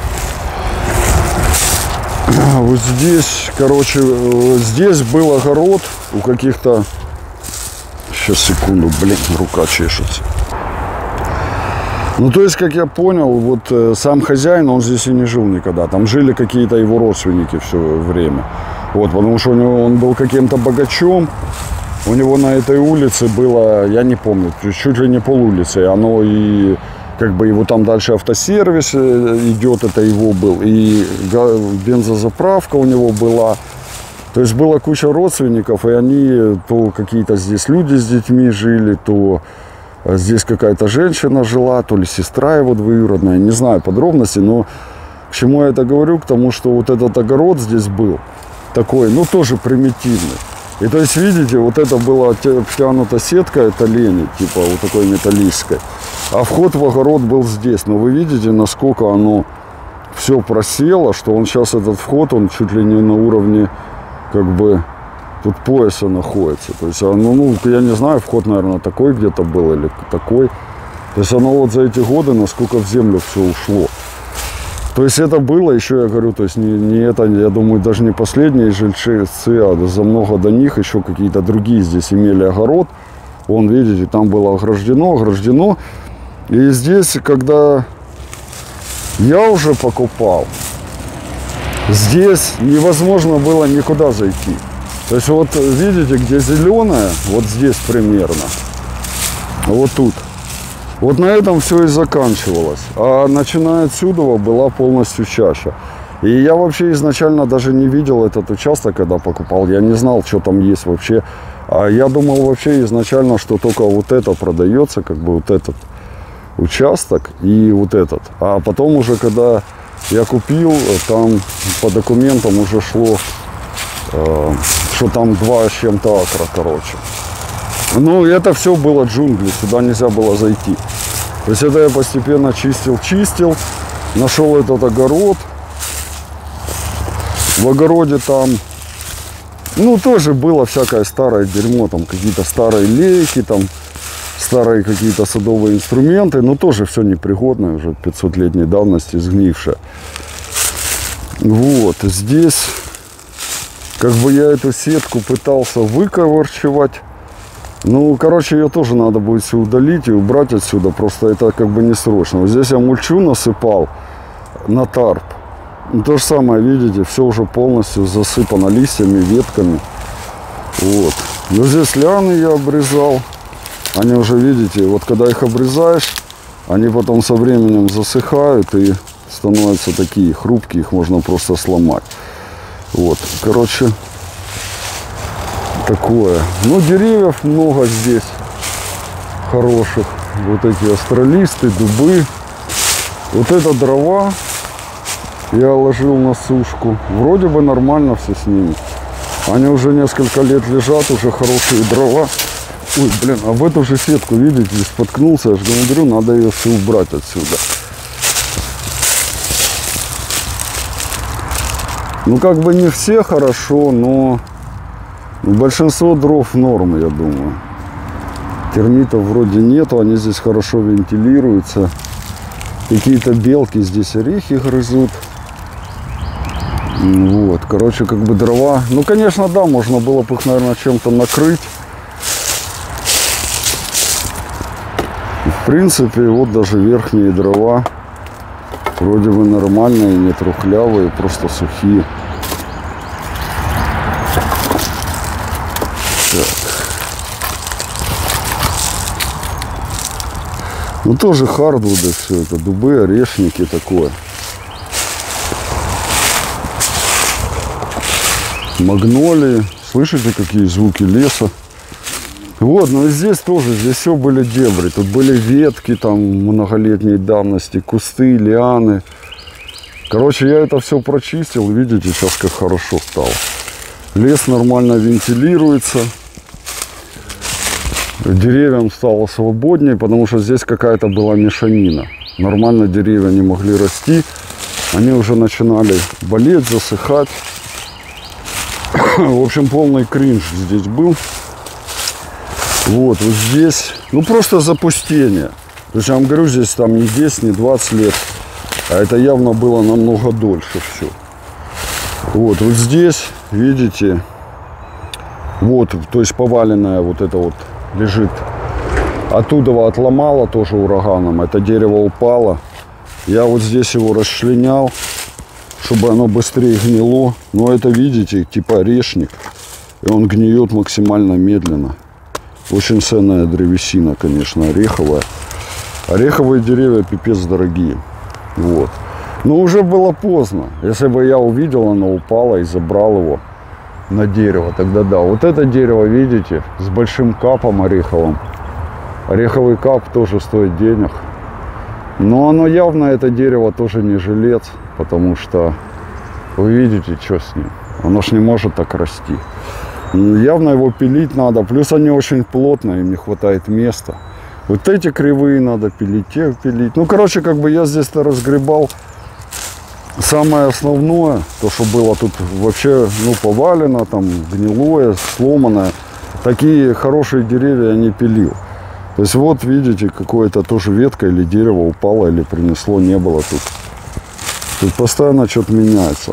A: Вот здесь, короче, здесь был огород у каких-то... Сейчас, секунду, блин, рука чешется. Ну, то есть, как я понял, вот э, сам хозяин, он здесь и не жил никогда. Там жили какие-то его родственники все время. Вот, потому что у него, он был каким-то богачом. У него на этой улице было, я не помню, чуть ли не полулицы. Оно и, как бы, его там дальше автосервис идет, это его был. И бензозаправка у него была. То есть, была куча родственников, и они, то какие-то здесь люди с детьми жили, то... Здесь какая-то женщина жила, то ли сестра его двоюродная, не знаю подробностей, но к чему я это говорю? К тому, что вот этот огород здесь был такой, ну, тоже примитивный. И то есть, видите, вот это была втянута сетка, это лени, типа вот такой металлической. А вход в огород был здесь. Но вы видите, насколько оно все просело, что он сейчас, этот вход, он чуть ли не на уровне, как бы... Тут пояса находится. То есть, оно, ну, я не знаю, вход, наверное, такой где-то был или такой. То есть, оно вот за эти годы, насколько в землю все ушло. То есть, это было, еще я говорю, то есть, не, не это, я думаю, даже не последние жильцы, а за много до них еще какие-то другие здесь имели огород. Вон, видите, там было ограждено, ограждено. И здесь, когда я уже покупал, здесь невозможно было никуда зайти. То есть, вот видите, где зеленое, вот здесь примерно, вот тут. Вот на этом все и заканчивалось. А начиная отсюда была полностью чаща. И я вообще изначально даже не видел этот участок, когда покупал. Я не знал, что там есть вообще. А я думал вообще изначально, что только вот это продается, как бы вот этот участок и вот этот. А потом уже, когда я купил, там по документам уже шло... что там два с чем-то акра, короче. Ну, это все было джунгли, сюда нельзя было зайти. То есть это я постепенно чистил, чистил, нашел этот огород. В огороде там, ну, тоже было всякое старое дерьмо, там какие-то старые лейки, там старые какие-то садовые инструменты, но тоже все непригодное, уже пятисотлетней давности, сгнившее. Вот, здесь... Как бы я эту сетку пытался выковырчивать. Ну, короче, ее тоже надо будет все удалить и убрать отсюда. Просто это как бы не срочно. Вот здесь я мульчу насыпал на тарп. И то же самое, видите, все уже полностью засыпано листьями, ветками. Вот. Но здесь лианы я обрезал. Они уже, видите, вот когда их обрезаешь, они потом со временем засыхают и становятся такие хрупкие, их можно просто сломать. Вот, короче, такое. Ну, деревьев много здесь хороших. Вот эти астролисты, дубы. Вот это дрова я ложил на сушку. Вроде бы нормально все с ними. Они уже несколько лет лежат, уже хорошие дрова. Ой, блин, а в эту же сетку, видите, споткнулся. Я же говорю, надо ее все убрать отсюда. Ну, как бы не все хорошо, но большинство дров норм, я думаю. Термитов вроде нету, они здесь хорошо вентилируются. Какие-то белки здесь орехи грызут. Вот, короче, как бы дрова. Ну, конечно, да, можно было бы их, наверное, чем-то накрыть. В принципе, вот даже верхние дрова вроде бы нормальные, не трухлявые, просто сухие. Так. Ну, тоже хардвуды все это, дубы, орешники, такое. Магнолии. Слышите, какие звуки леса? Вот, но и здесь тоже, здесь все были дебри. Тут были ветки там многолетней давности, кусты, лианы. Короче, я это все прочистил. Видите, сейчас как хорошо стало. Лес нормально вентилируется. Деревьям стало свободнее, потому что здесь какая-то была мешанина. Нормально деревья не могли расти. Они уже начинали болеть, засыхать. В общем, полный кринж здесь был. Вот, вот здесь, ну, просто запустение. То есть, я вам говорю, здесь там не десять, не двадцать лет. А это явно было намного дольше все. Вот, вот здесь, видите, вот, то есть поваленная вот это вот лежит Оттуда отломало тоже ураганом. Это дерево упало. Я вот здесь его расчленял, чтобы оно быстрее гнило. Но это, видите, типа орешник. И он гниет максимально медленно. Очень ценная древесина, конечно, ореховая. Ореховые деревья пипец дорогие. Вот. Но уже было поздно. Если бы я увидел, оно упало и забрал его на дерево, тогда да. Вот это дерево, видите, с большим капом ореховым. Ореховый кап тоже стоит денег. Но оно явно, это дерево, тоже не жилец. Потому что вы видите, что с ним. Оно ж не может так расти. Явно его пилить надо. Плюс они очень плотные, им не хватает места. Вот эти кривые надо пилить, те пилить. Ну, короче, как бы я здесь-то разгребал самое основное, то, что было тут вообще, ну, повалено, там, гнилое, сломанное. Такие хорошие деревья я не пилил. То есть, вот, видите, какое-то тоже ветка или дерево упало, или принесло, не было тут. Тут постоянно что-то меняется.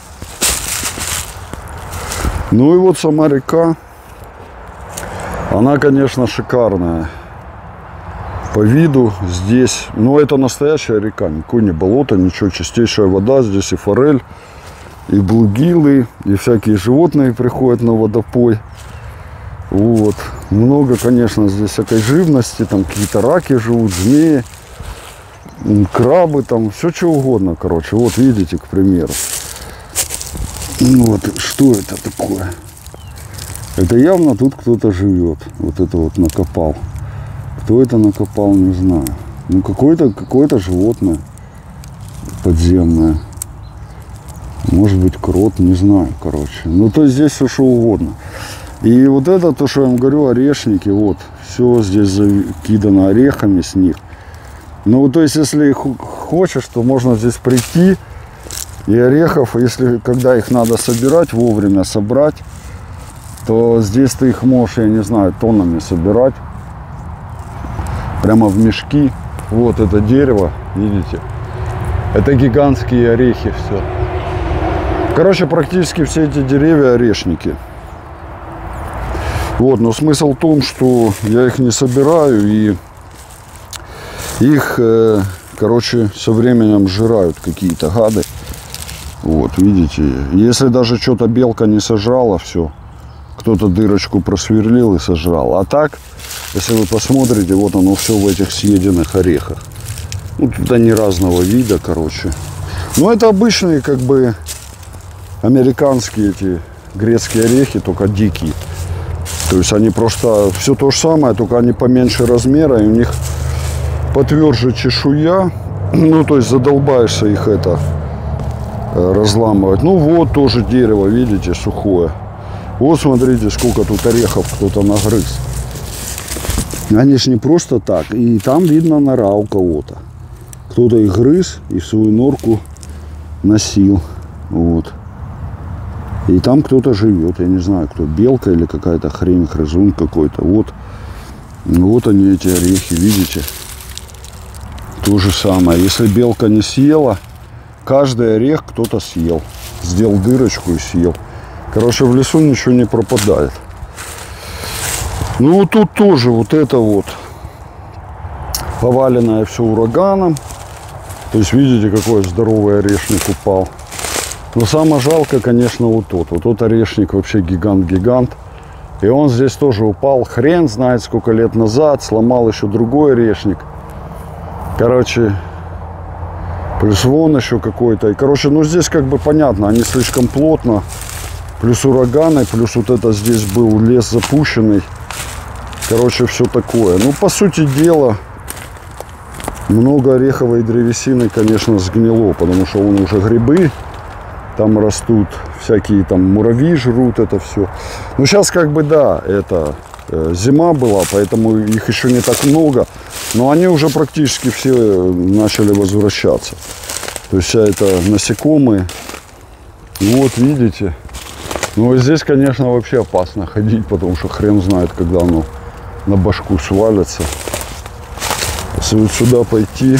A: Ну и вот сама река. Она, конечно, шикарная. По виду здесь, ну, это настоящая река, никакое не болото, ничего, чистейшая вода, здесь и форель, и блугилы, и всякие животные приходят на водопой. Вот, много, конечно, здесь всякой живности, там какие-то раки живут, змеи, крабы, там, все что угодно, короче, вот видите, к примеру. Вот, что это такое? Это явно тут кто-то живет, вот это вот накопал. Кто это накопал, не знаю. Ну, какое-то какое-то животное подземное. Может быть, крот, не знаю, короче. Ну, то есть здесь все что угодно. И вот это, то, что я вам говорю, орешники, вот, все здесь закидано орехами с них. Ну, то есть, если хочешь, то можно здесь прийти и орехов, если, когда их надо собирать, вовремя собрать, то здесь ты их можешь, я не знаю, тоннами собирать. Прямо в мешки. Вот это дерево, видите? Это гигантские орехи, все. Короче, практически все эти деревья орешники. Вот, но смысл в том, что я их не собираю, и их, э, короче, со временем сжирают какие-то гады. Вот, видите? Если даже что-то белка не сожрала, все. Кто-то дырочку просверлил и сожрал. А так, если вы посмотрите, вот оно все в этих съеденных орехах. Ну, тут они разного вида, короче. Но это обычные, как бы, американские эти грецкие орехи, только дикие. То есть они просто все то же самое, только они поменьше размера, и у них потверже чешуя. Ну, то есть задолбаешься их это разламывать. Ну, вот тоже дерево, видите, сухое. Вот смотрите, сколько тут орехов кто-то нагрыз. Они ж не просто так. И там видно нора у кого-то. Кто-то их грыз и в свою норку носил. Вот. И там кто-то живет. Я не знаю, кто. Белка или какая-то хрень, грызун какой-то. Вот. Вот они, эти орехи, видите? То же самое. Если белка не съела, каждый орех кто-то съел. Сделал дырочку и съел. Короче, в лесу ничего не пропадает. Ну, вот тут тоже вот это вот поваленное все ураганом. То есть, видите, какой здоровый орешник упал. Но самое жалко, конечно, вот тот. Вот тот орешник вообще гигант-гигант. И он здесь тоже упал. Хрен знает, сколько лет назад. Сломал еще другой орешник. Короче, плюс вон еще какой-то. И, короче, ну здесь как бы понятно, они слишком плотно. Плюс ураганы, плюс вот это здесь был лес запущенный. Короче, все такое. Ну, по сути дела, много ореховой древесины, конечно, сгнило, потому что вон уже грибы там растут, всякие там муравьи жрут это все. Ну, сейчас как бы, да, это э, зима была, поэтому их еще не так много, но они уже практически все начали возвращаться. То есть, вся это насекомые. Вот, видите. Ну, здесь, конечно, вообще опасно ходить, потому что хрен знает, когда оно на башку свалится. Если вот сюда пойти,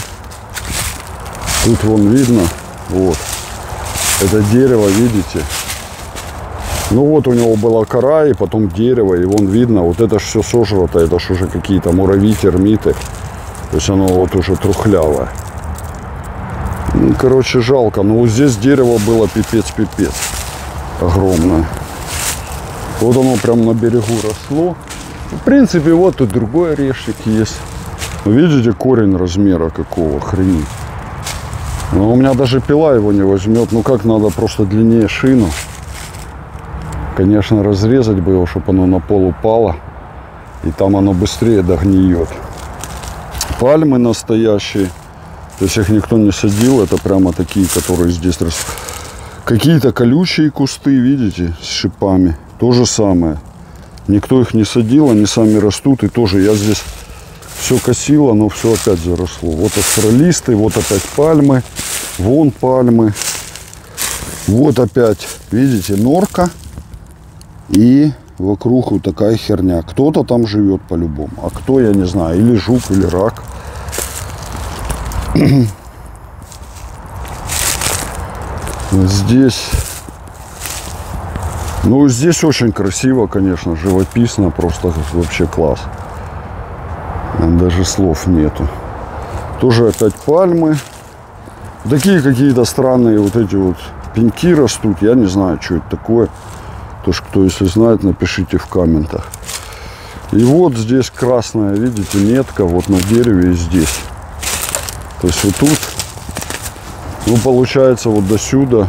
A: тут вон видно, вот, это дерево, видите, Ну вот у него была кора, и потом дерево, и вон видно, вот это ж все сожрато, это ж уже какие-то муравьи, термиты. То есть оно вот уже трухлявое. Ну, короче, жалко. Но вот здесь дерево было пипец-пипец. Огромное. Вот оно прям на берегу росло. В принципе, вот тут другой орешник есть. Видите, корень размера какого, охренеть. Но у меня даже пила его не возьмет. Ну как, надо просто длиннее шину. Конечно, разрезать бы его, чтобы оно на пол упало. И там оно быстрее догниет. Пальмы настоящие. То есть их никто не садил. Это прямо такие, которые здесь растут. Какие-то колючие кусты, видите, с шипами. То же самое. Никто их не садил, они сами растут. И тоже я здесь все косило, но все опять заросло. Вот астролисты, вот опять пальмы. Вон пальмы. Вот опять, видите, норка. И вокруг вот такая херня. Кто-то там живет по-любому. А кто, я не знаю. Или жук, или рак. Здесь. Ну, здесь очень красиво, конечно. Живописно. Просто вообще класс. Даже слов нету. Тоже опять пальмы. Такие какие-то странные вот эти вот пеньки растут. Я не знаю, что это такое. То, что кто, если знает, напишите в комментах. И вот здесь красная, видите, метка вот на дереве и здесь. То есть вот тут, ну, получается, вот до сюда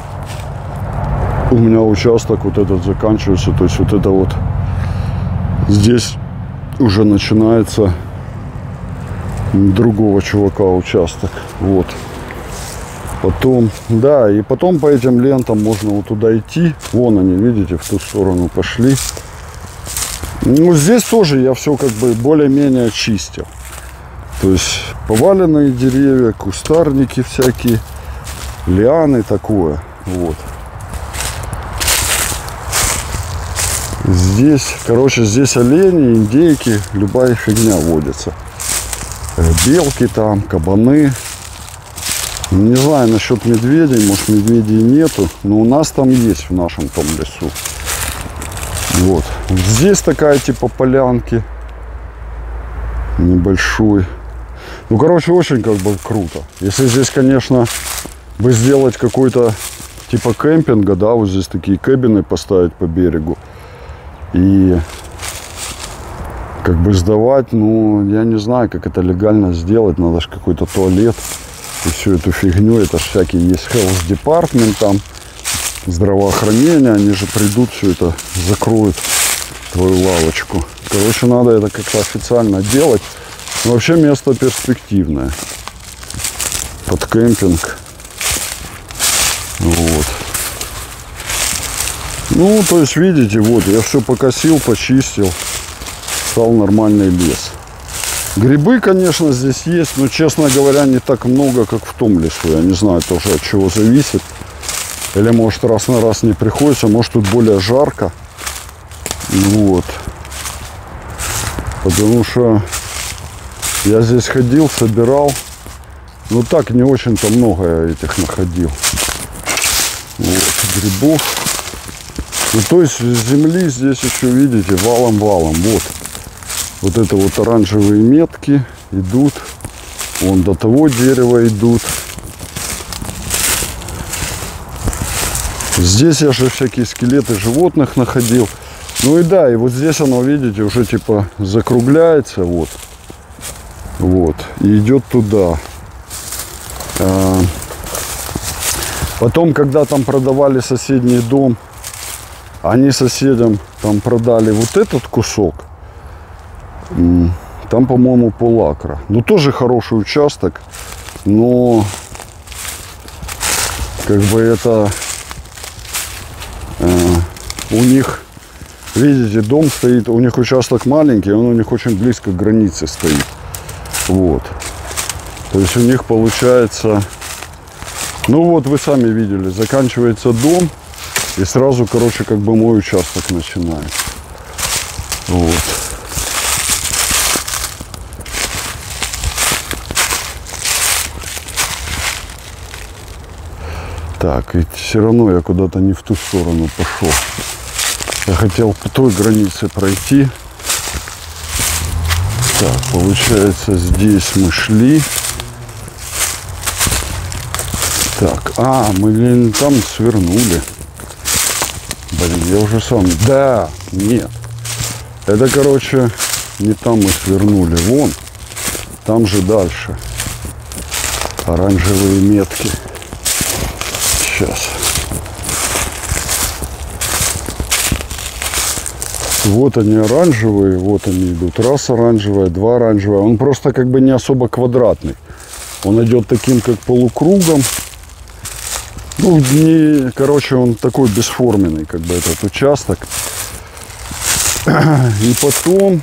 A: у меня участок вот этот заканчивается. То есть вот это вот здесь уже начинается другого чувака участок. Вот. Потом, да, и потом по этим лентам можно вот туда идти. Вон они, видите, в ту сторону пошли. Ну, здесь тоже я все как бы более-менее чистил. То есть поваленные деревья, кустарники всякие, лианы, такое. Вот. Здесь, короче, здесь олени, индейки, любая фигня водится. Белки там, кабаны. Не знаю насчет медведей, может, медведей нету, но у нас там есть в нашем том лесу. Вот. Здесь такая типа полянки небольшой. Ну, короче, очень как бы круто. Если здесь, конечно, бы сделать какой-то типа кемпинга, да, вот здесь такие кабины поставить по берегу и как бы сдавать, ну, я не знаю, как это легально сделать. Надо же какой-то туалет и всю эту фигню. Это ж всякие есть health department, там здравоохранение, они же придут, все это закроют, твою лавочку. Короче, надо это как-то официально делать. Но вообще место перспективное под кемпинг. Вот. Ну, то есть, видите, вот, я все покосил, почистил, стал нормальный лес. Грибы, конечно, здесь есть, но, честно говоря, не так много, как в том лесу. Я не знаю тоже, от чего зависит. Или, может, раз на раз не приходится, может, тут более жарко. Вот. Потому что я здесь ходил, собирал. Ну, так, не очень-то много этих находил. Вот, грибов. Ну, то есть, земли здесь еще, видите, валом-валом. Вот. Вот это вот оранжевые метки идут. Вон до того дерева идут. Здесь я же всякие скелеты животных находил. Ну и да, и вот здесь оно, видите, уже типа закругляется. Вот. Вот. И идет туда. А, потом, когда там продавали соседний дом, они соседям там продали вот этот кусок. Там, по-моему, полакра. Ну, тоже хороший участок. Но как бы это э, у них, видите, дом стоит, у них участок маленький, он у них очень близко к границе стоит. Вот. То есть у них получается, ну вот вы сами видели, заканчивается дом, и сразу, короче, как бы мой участок начинается. Вот. Так, и все равно я куда-то не в ту сторону пошел. Я хотел по той границе пройти. Так, получается, здесь мы шли. Так, а, мы блин, там свернули. Блин, я уже сам... Да, нет. Это, короче, не там мы свернули. Вон, там же дальше. Оранжевые метки. Сейчас. Вот они оранжевые, вот они идут. Раз оранжевая, два оранжевая. Он просто как бы не особо квадратный. Он идет таким как полукругом. Ну, не, короче, он такой бесформенный, как бы этот участок. И потом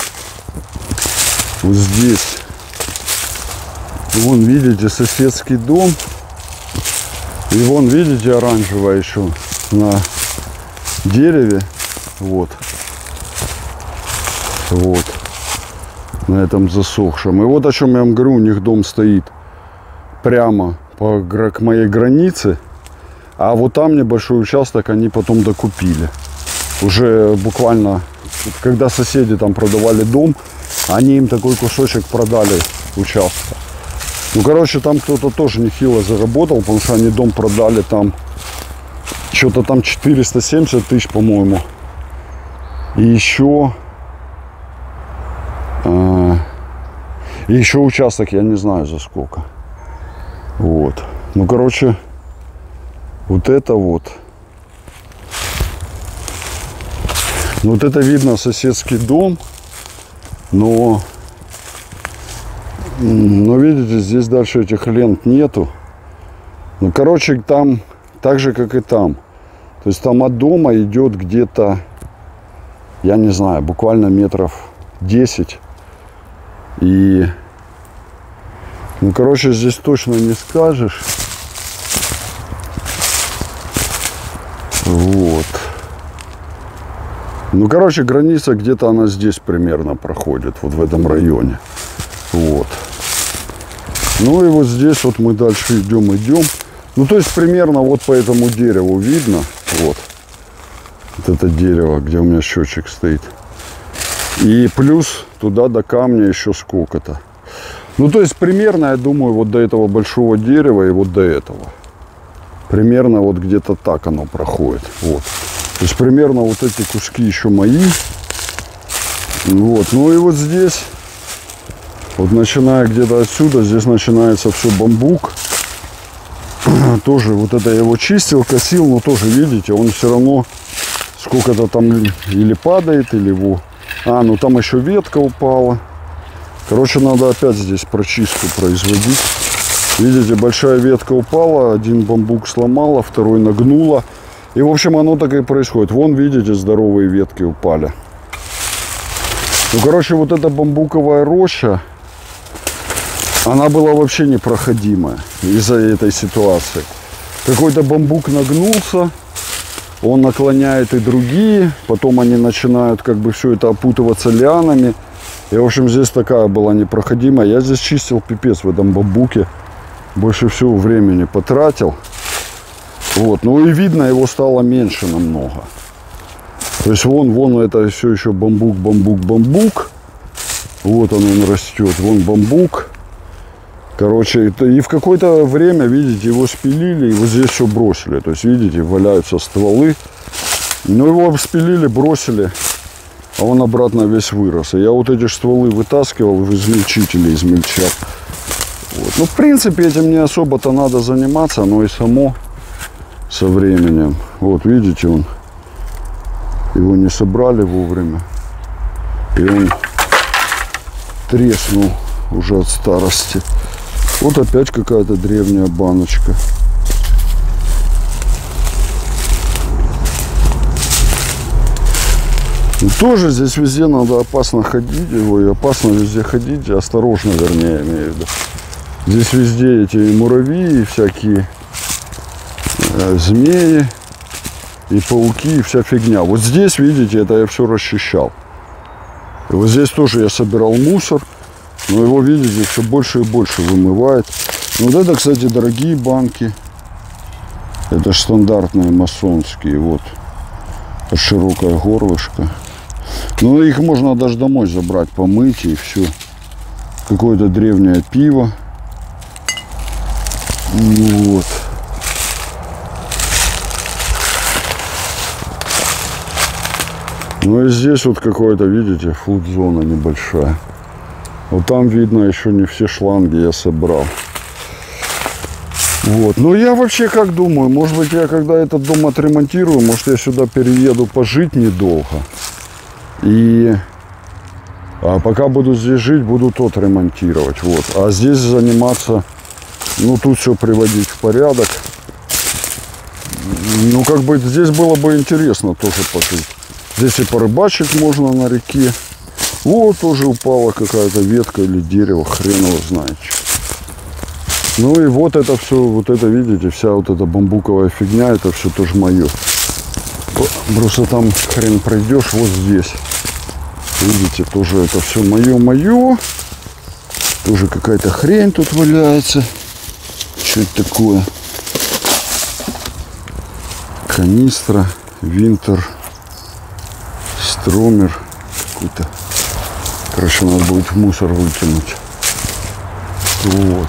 A: вот здесь, вон, видите, соседский дом. И вон, видите, оранжевая еще на дереве. Вот. Вот. На этом засохшем. И вот о чем я вам говорю, у них дом стоит прямо по, к моей границе. А вот там небольшой участок они потом докупили. Уже буквально, когда соседи там продавали дом, они им такой кусочек продали участка. Ну, короче, там кто-то тоже нехило заработал, потому что они дом продали там что-то там четыреста семьдесят тысяч, по-моему. И еще... А, и еще участок, я не знаю за сколько. Вот. Ну, короче, вот это вот. Ну, вот это видно соседский дом. Но... Но видите, здесь дальше этих лент нету. Ну, короче, там так же, как и там. То есть там от дома идет где-то, я не знаю, буквально метров десять. И, ну, короче, здесь точно не скажешь. Вот. Ну, короче, граница где-то она здесь примерно проходит, вот в этом районе. Вот. Ну и вот здесь вот мы дальше идем, идем. Ну, то есть примерно вот по этому дереву видно. Вот. Вот это дерево, где у меня счетчик стоит. И плюс туда до камня еще сколько-то. Ну, то есть примерно, я думаю, вот до этого большого дерева и вот до этого. Примерно вот где-то так оно проходит. Вот. То есть примерно вот эти куски еще мои. Вот. Ну и вот здесь, вот начиная где-то отсюда, здесь начинается все бамбук. Тоже вот это я его чистил, косил, но тоже, видите, он все равно сколько-то там или падает, или его... А, ну там еще ветка упала. Короче, надо опять здесь прочистку производить. Видите, большая ветка упала, один бамбук сломала, второй нагнула. И, в общем, оно так и происходит. Вон, видите, здоровые ветки упали. Ну, короче, вот эта бамбуковая роща, она была вообще непроходимая из-за этой ситуации. Какой-то бамбук нагнулся, он наклоняет и другие, потом они начинают как бы все это опутываться лианами. И, в общем, здесь такая была непроходимая. Я здесь чистил пипец в этом бамбуке. Больше всего времени потратил. Вот. Ну и видно, его стало меньше намного. То есть вон, вон это все еще бамбук, бамбук, бамбук. Вот он, он растет. Вон бамбук. Короче, это, и в какое-то время, видите, его спилили, и вот здесь все бросили. То есть, видите, валяются стволы. Ну, его спилили, бросили, а он обратно весь вырос. И я вот эти стволы вытаскивал в измельчителе, измельчал. Вот. Ну, в принципе, этим не особо-то надо заниматься, оно и само со временем. Вот, видите, он, его не собрали вовремя. И он треснул уже от старости. Вот опять какая-то древняя баночка. И тоже здесь везде надо опасно ходить. Ой, опасно везде ходить. Осторожно, вернее, имею в виду. Здесь везде эти муравьи, всякие э, змеи и пауки, и вся фигня. Вот здесь, видите, это я все расчищал. И вот здесь тоже я собирал мусор. Но его, видите, все больше и больше вымывает. Вот это, кстати, дорогие банки. Это ж стандартные масонские. Вот. Широкое горлышко. Ну, их можно даже домой забрать, помыть и все. Какое-то древнее пиво. Вот. Ну и здесь вот какое-то, видите, фуд-зона небольшая. Вот там видно, еще не все шланги я собрал. Вот. Ну я вообще как думаю, может быть я когда этот дом отремонтирую, может я сюда перееду пожить недолго. И а пока буду здесь жить, буду тот ремонтировать. Вот. А здесь заниматься, ну тут все приводить в порядок. Ну как бы здесь было бы интересно тоже пожить. Здесь и порыбачить можно на реке. Вот тоже упала какая-то ветка или дерево, хрен его знает. Ну и вот это все, вот это видите, вся вот эта бамбуковая фигня, это все тоже мое. Просто там хрен пройдешь, вот здесь. Видите, тоже это все мое-мое. Тоже какая-то хрень тут валяется. Что это такое? Канистра, винтер, стромер какой-то. Короче, надо будет в мусор выкинуть. Вот.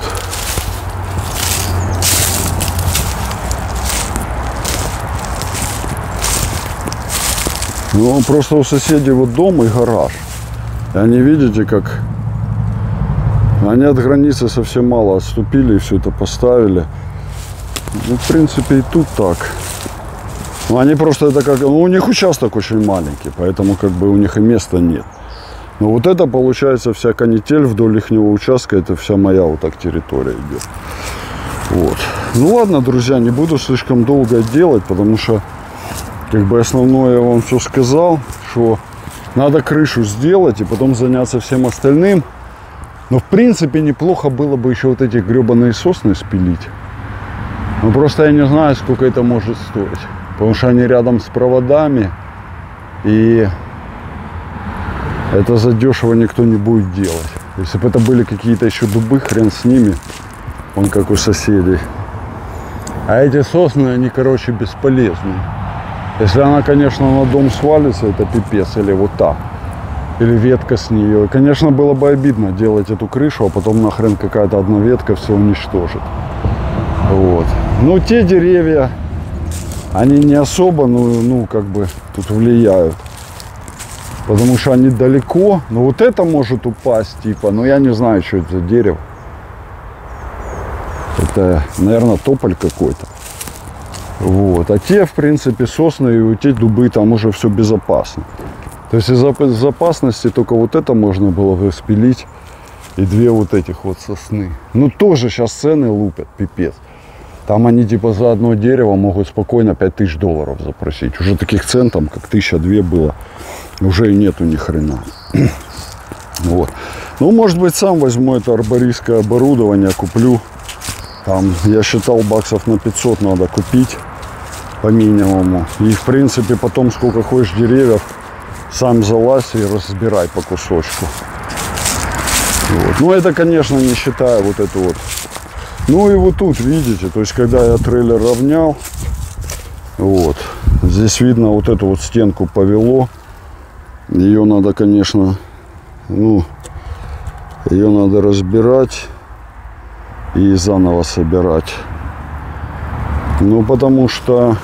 A: Ну, просто у соседей вот дом и гараж. И они, видите, как они от границы совсем мало отступили и все это поставили. Ну, в принципе, и тут так. Ну, они просто это как... Ну, у них участок очень маленький, поэтому как бы у них и места нет. Но вот это, получается, вся канитель вдоль ихнего участка, это вся моя вот так территория идет. Вот. Ну, ладно, друзья, не буду слишком долго делать, потому что как бы основное я вам все сказал, что надо крышу сделать и потом заняться всем остальным. Но в принципе неплохо было бы еще вот эти гребаные сосны спилить. Но просто я не знаю, сколько это может стоить. Потому что они рядом с проводами. И это задешево никто не будет делать. Если бы это были какие-то еще дубы, хрен с ними. Он как у соседей. А эти сосны, они, короче, бесполезны. Если она, конечно, на дом свалится, это пипец. Или вот так. Или ветка с нее. Конечно, было бы обидно делать эту крышу, а потом нахрен какая-то одна ветка все уничтожит. Вот. Но те деревья, они не особо, ну, ну, как бы, тут влияют. Потому что они далеко. Но вот это может упасть, типа. Но я не знаю, что это за дерево. Это, наверное, тополь какой-то. Вот. А те, в принципе, сосны и те дубы, там уже все безопасно. То есть из-за безопасности только вот это можно было бы спилить. И две вот этих вот сосны. Ну тоже сейчас цены лупят, пипец. Там они типа за одно дерево могут спокойно пять тысяч долларов запросить. Уже таких цен там как тысяча две было. Уже и нету ни хрена. Вот. Ну, может быть, сам возьму это арбористское оборудование, куплю. Там, я считал, баксов на пятьсот надо купить по минимуму. И, в принципе, потом сколько хочешь деревьев, сам залазь и разбирай по кусочку. Вот. Ну, это, конечно, не считая вот эту вот. Ну, и вот тут, видите, то есть, когда я трейлер равнял, вот, здесь видно вот эту вот стенку повело. Ее надо, конечно, ну, ее надо разбирать и заново собирать. Ну, потому что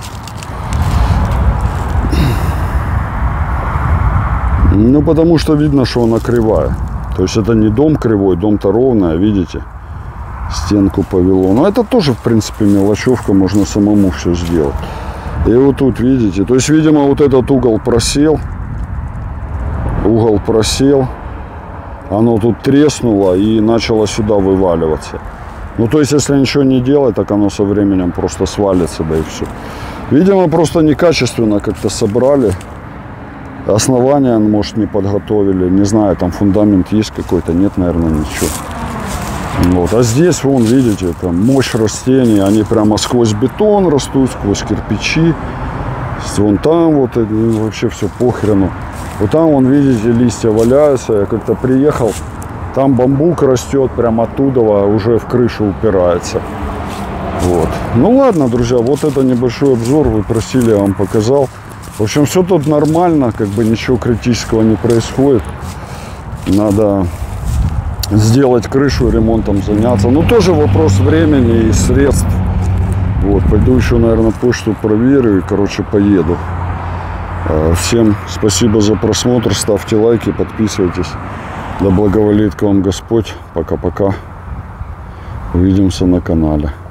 A: ну, потому что видно, что она кривая. То есть это не дом кривой, дом-то ровная, видите? Стенку повело. Но это тоже, в принципе, мелочевка, можно самому все сделать. И вот тут, видите, то есть, видимо, вот этот угол просел. Угол просел. Оно тут треснуло и начало сюда вываливаться. Ну, то есть, если ничего не делать, так оно со временем просто свалится, да и все. Видимо, просто некачественно как-то собрали. Основания, может, не подготовили. Не знаю, там фундамент есть какой-то. Нет, наверное, ничего. Вот. А здесь, вон, видите, там мощь растений. Они прямо сквозь бетон растут, сквозь кирпичи. Вон там вот вообще все похрену. Вот там, вон, видите, листья валяются. Я как-то приехал. Там бамбук растет, прямо оттуда уже в крышу упирается. Вот. Ну ладно, друзья, вот это небольшой обзор. Вы просили, я вам показал. В общем, все тут нормально, как бы ничего критического не происходит. Надо сделать крышу, ремонтом заняться. Ну, тоже вопрос времени и средств. Вот, пойду еще, наверное, почту проверю и, короче, поеду. Всем спасибо за просмотр. Ставьте лайки, подписывайтесь. Да благоволит к вам Господь. Пока-пока. Увидимся на канале.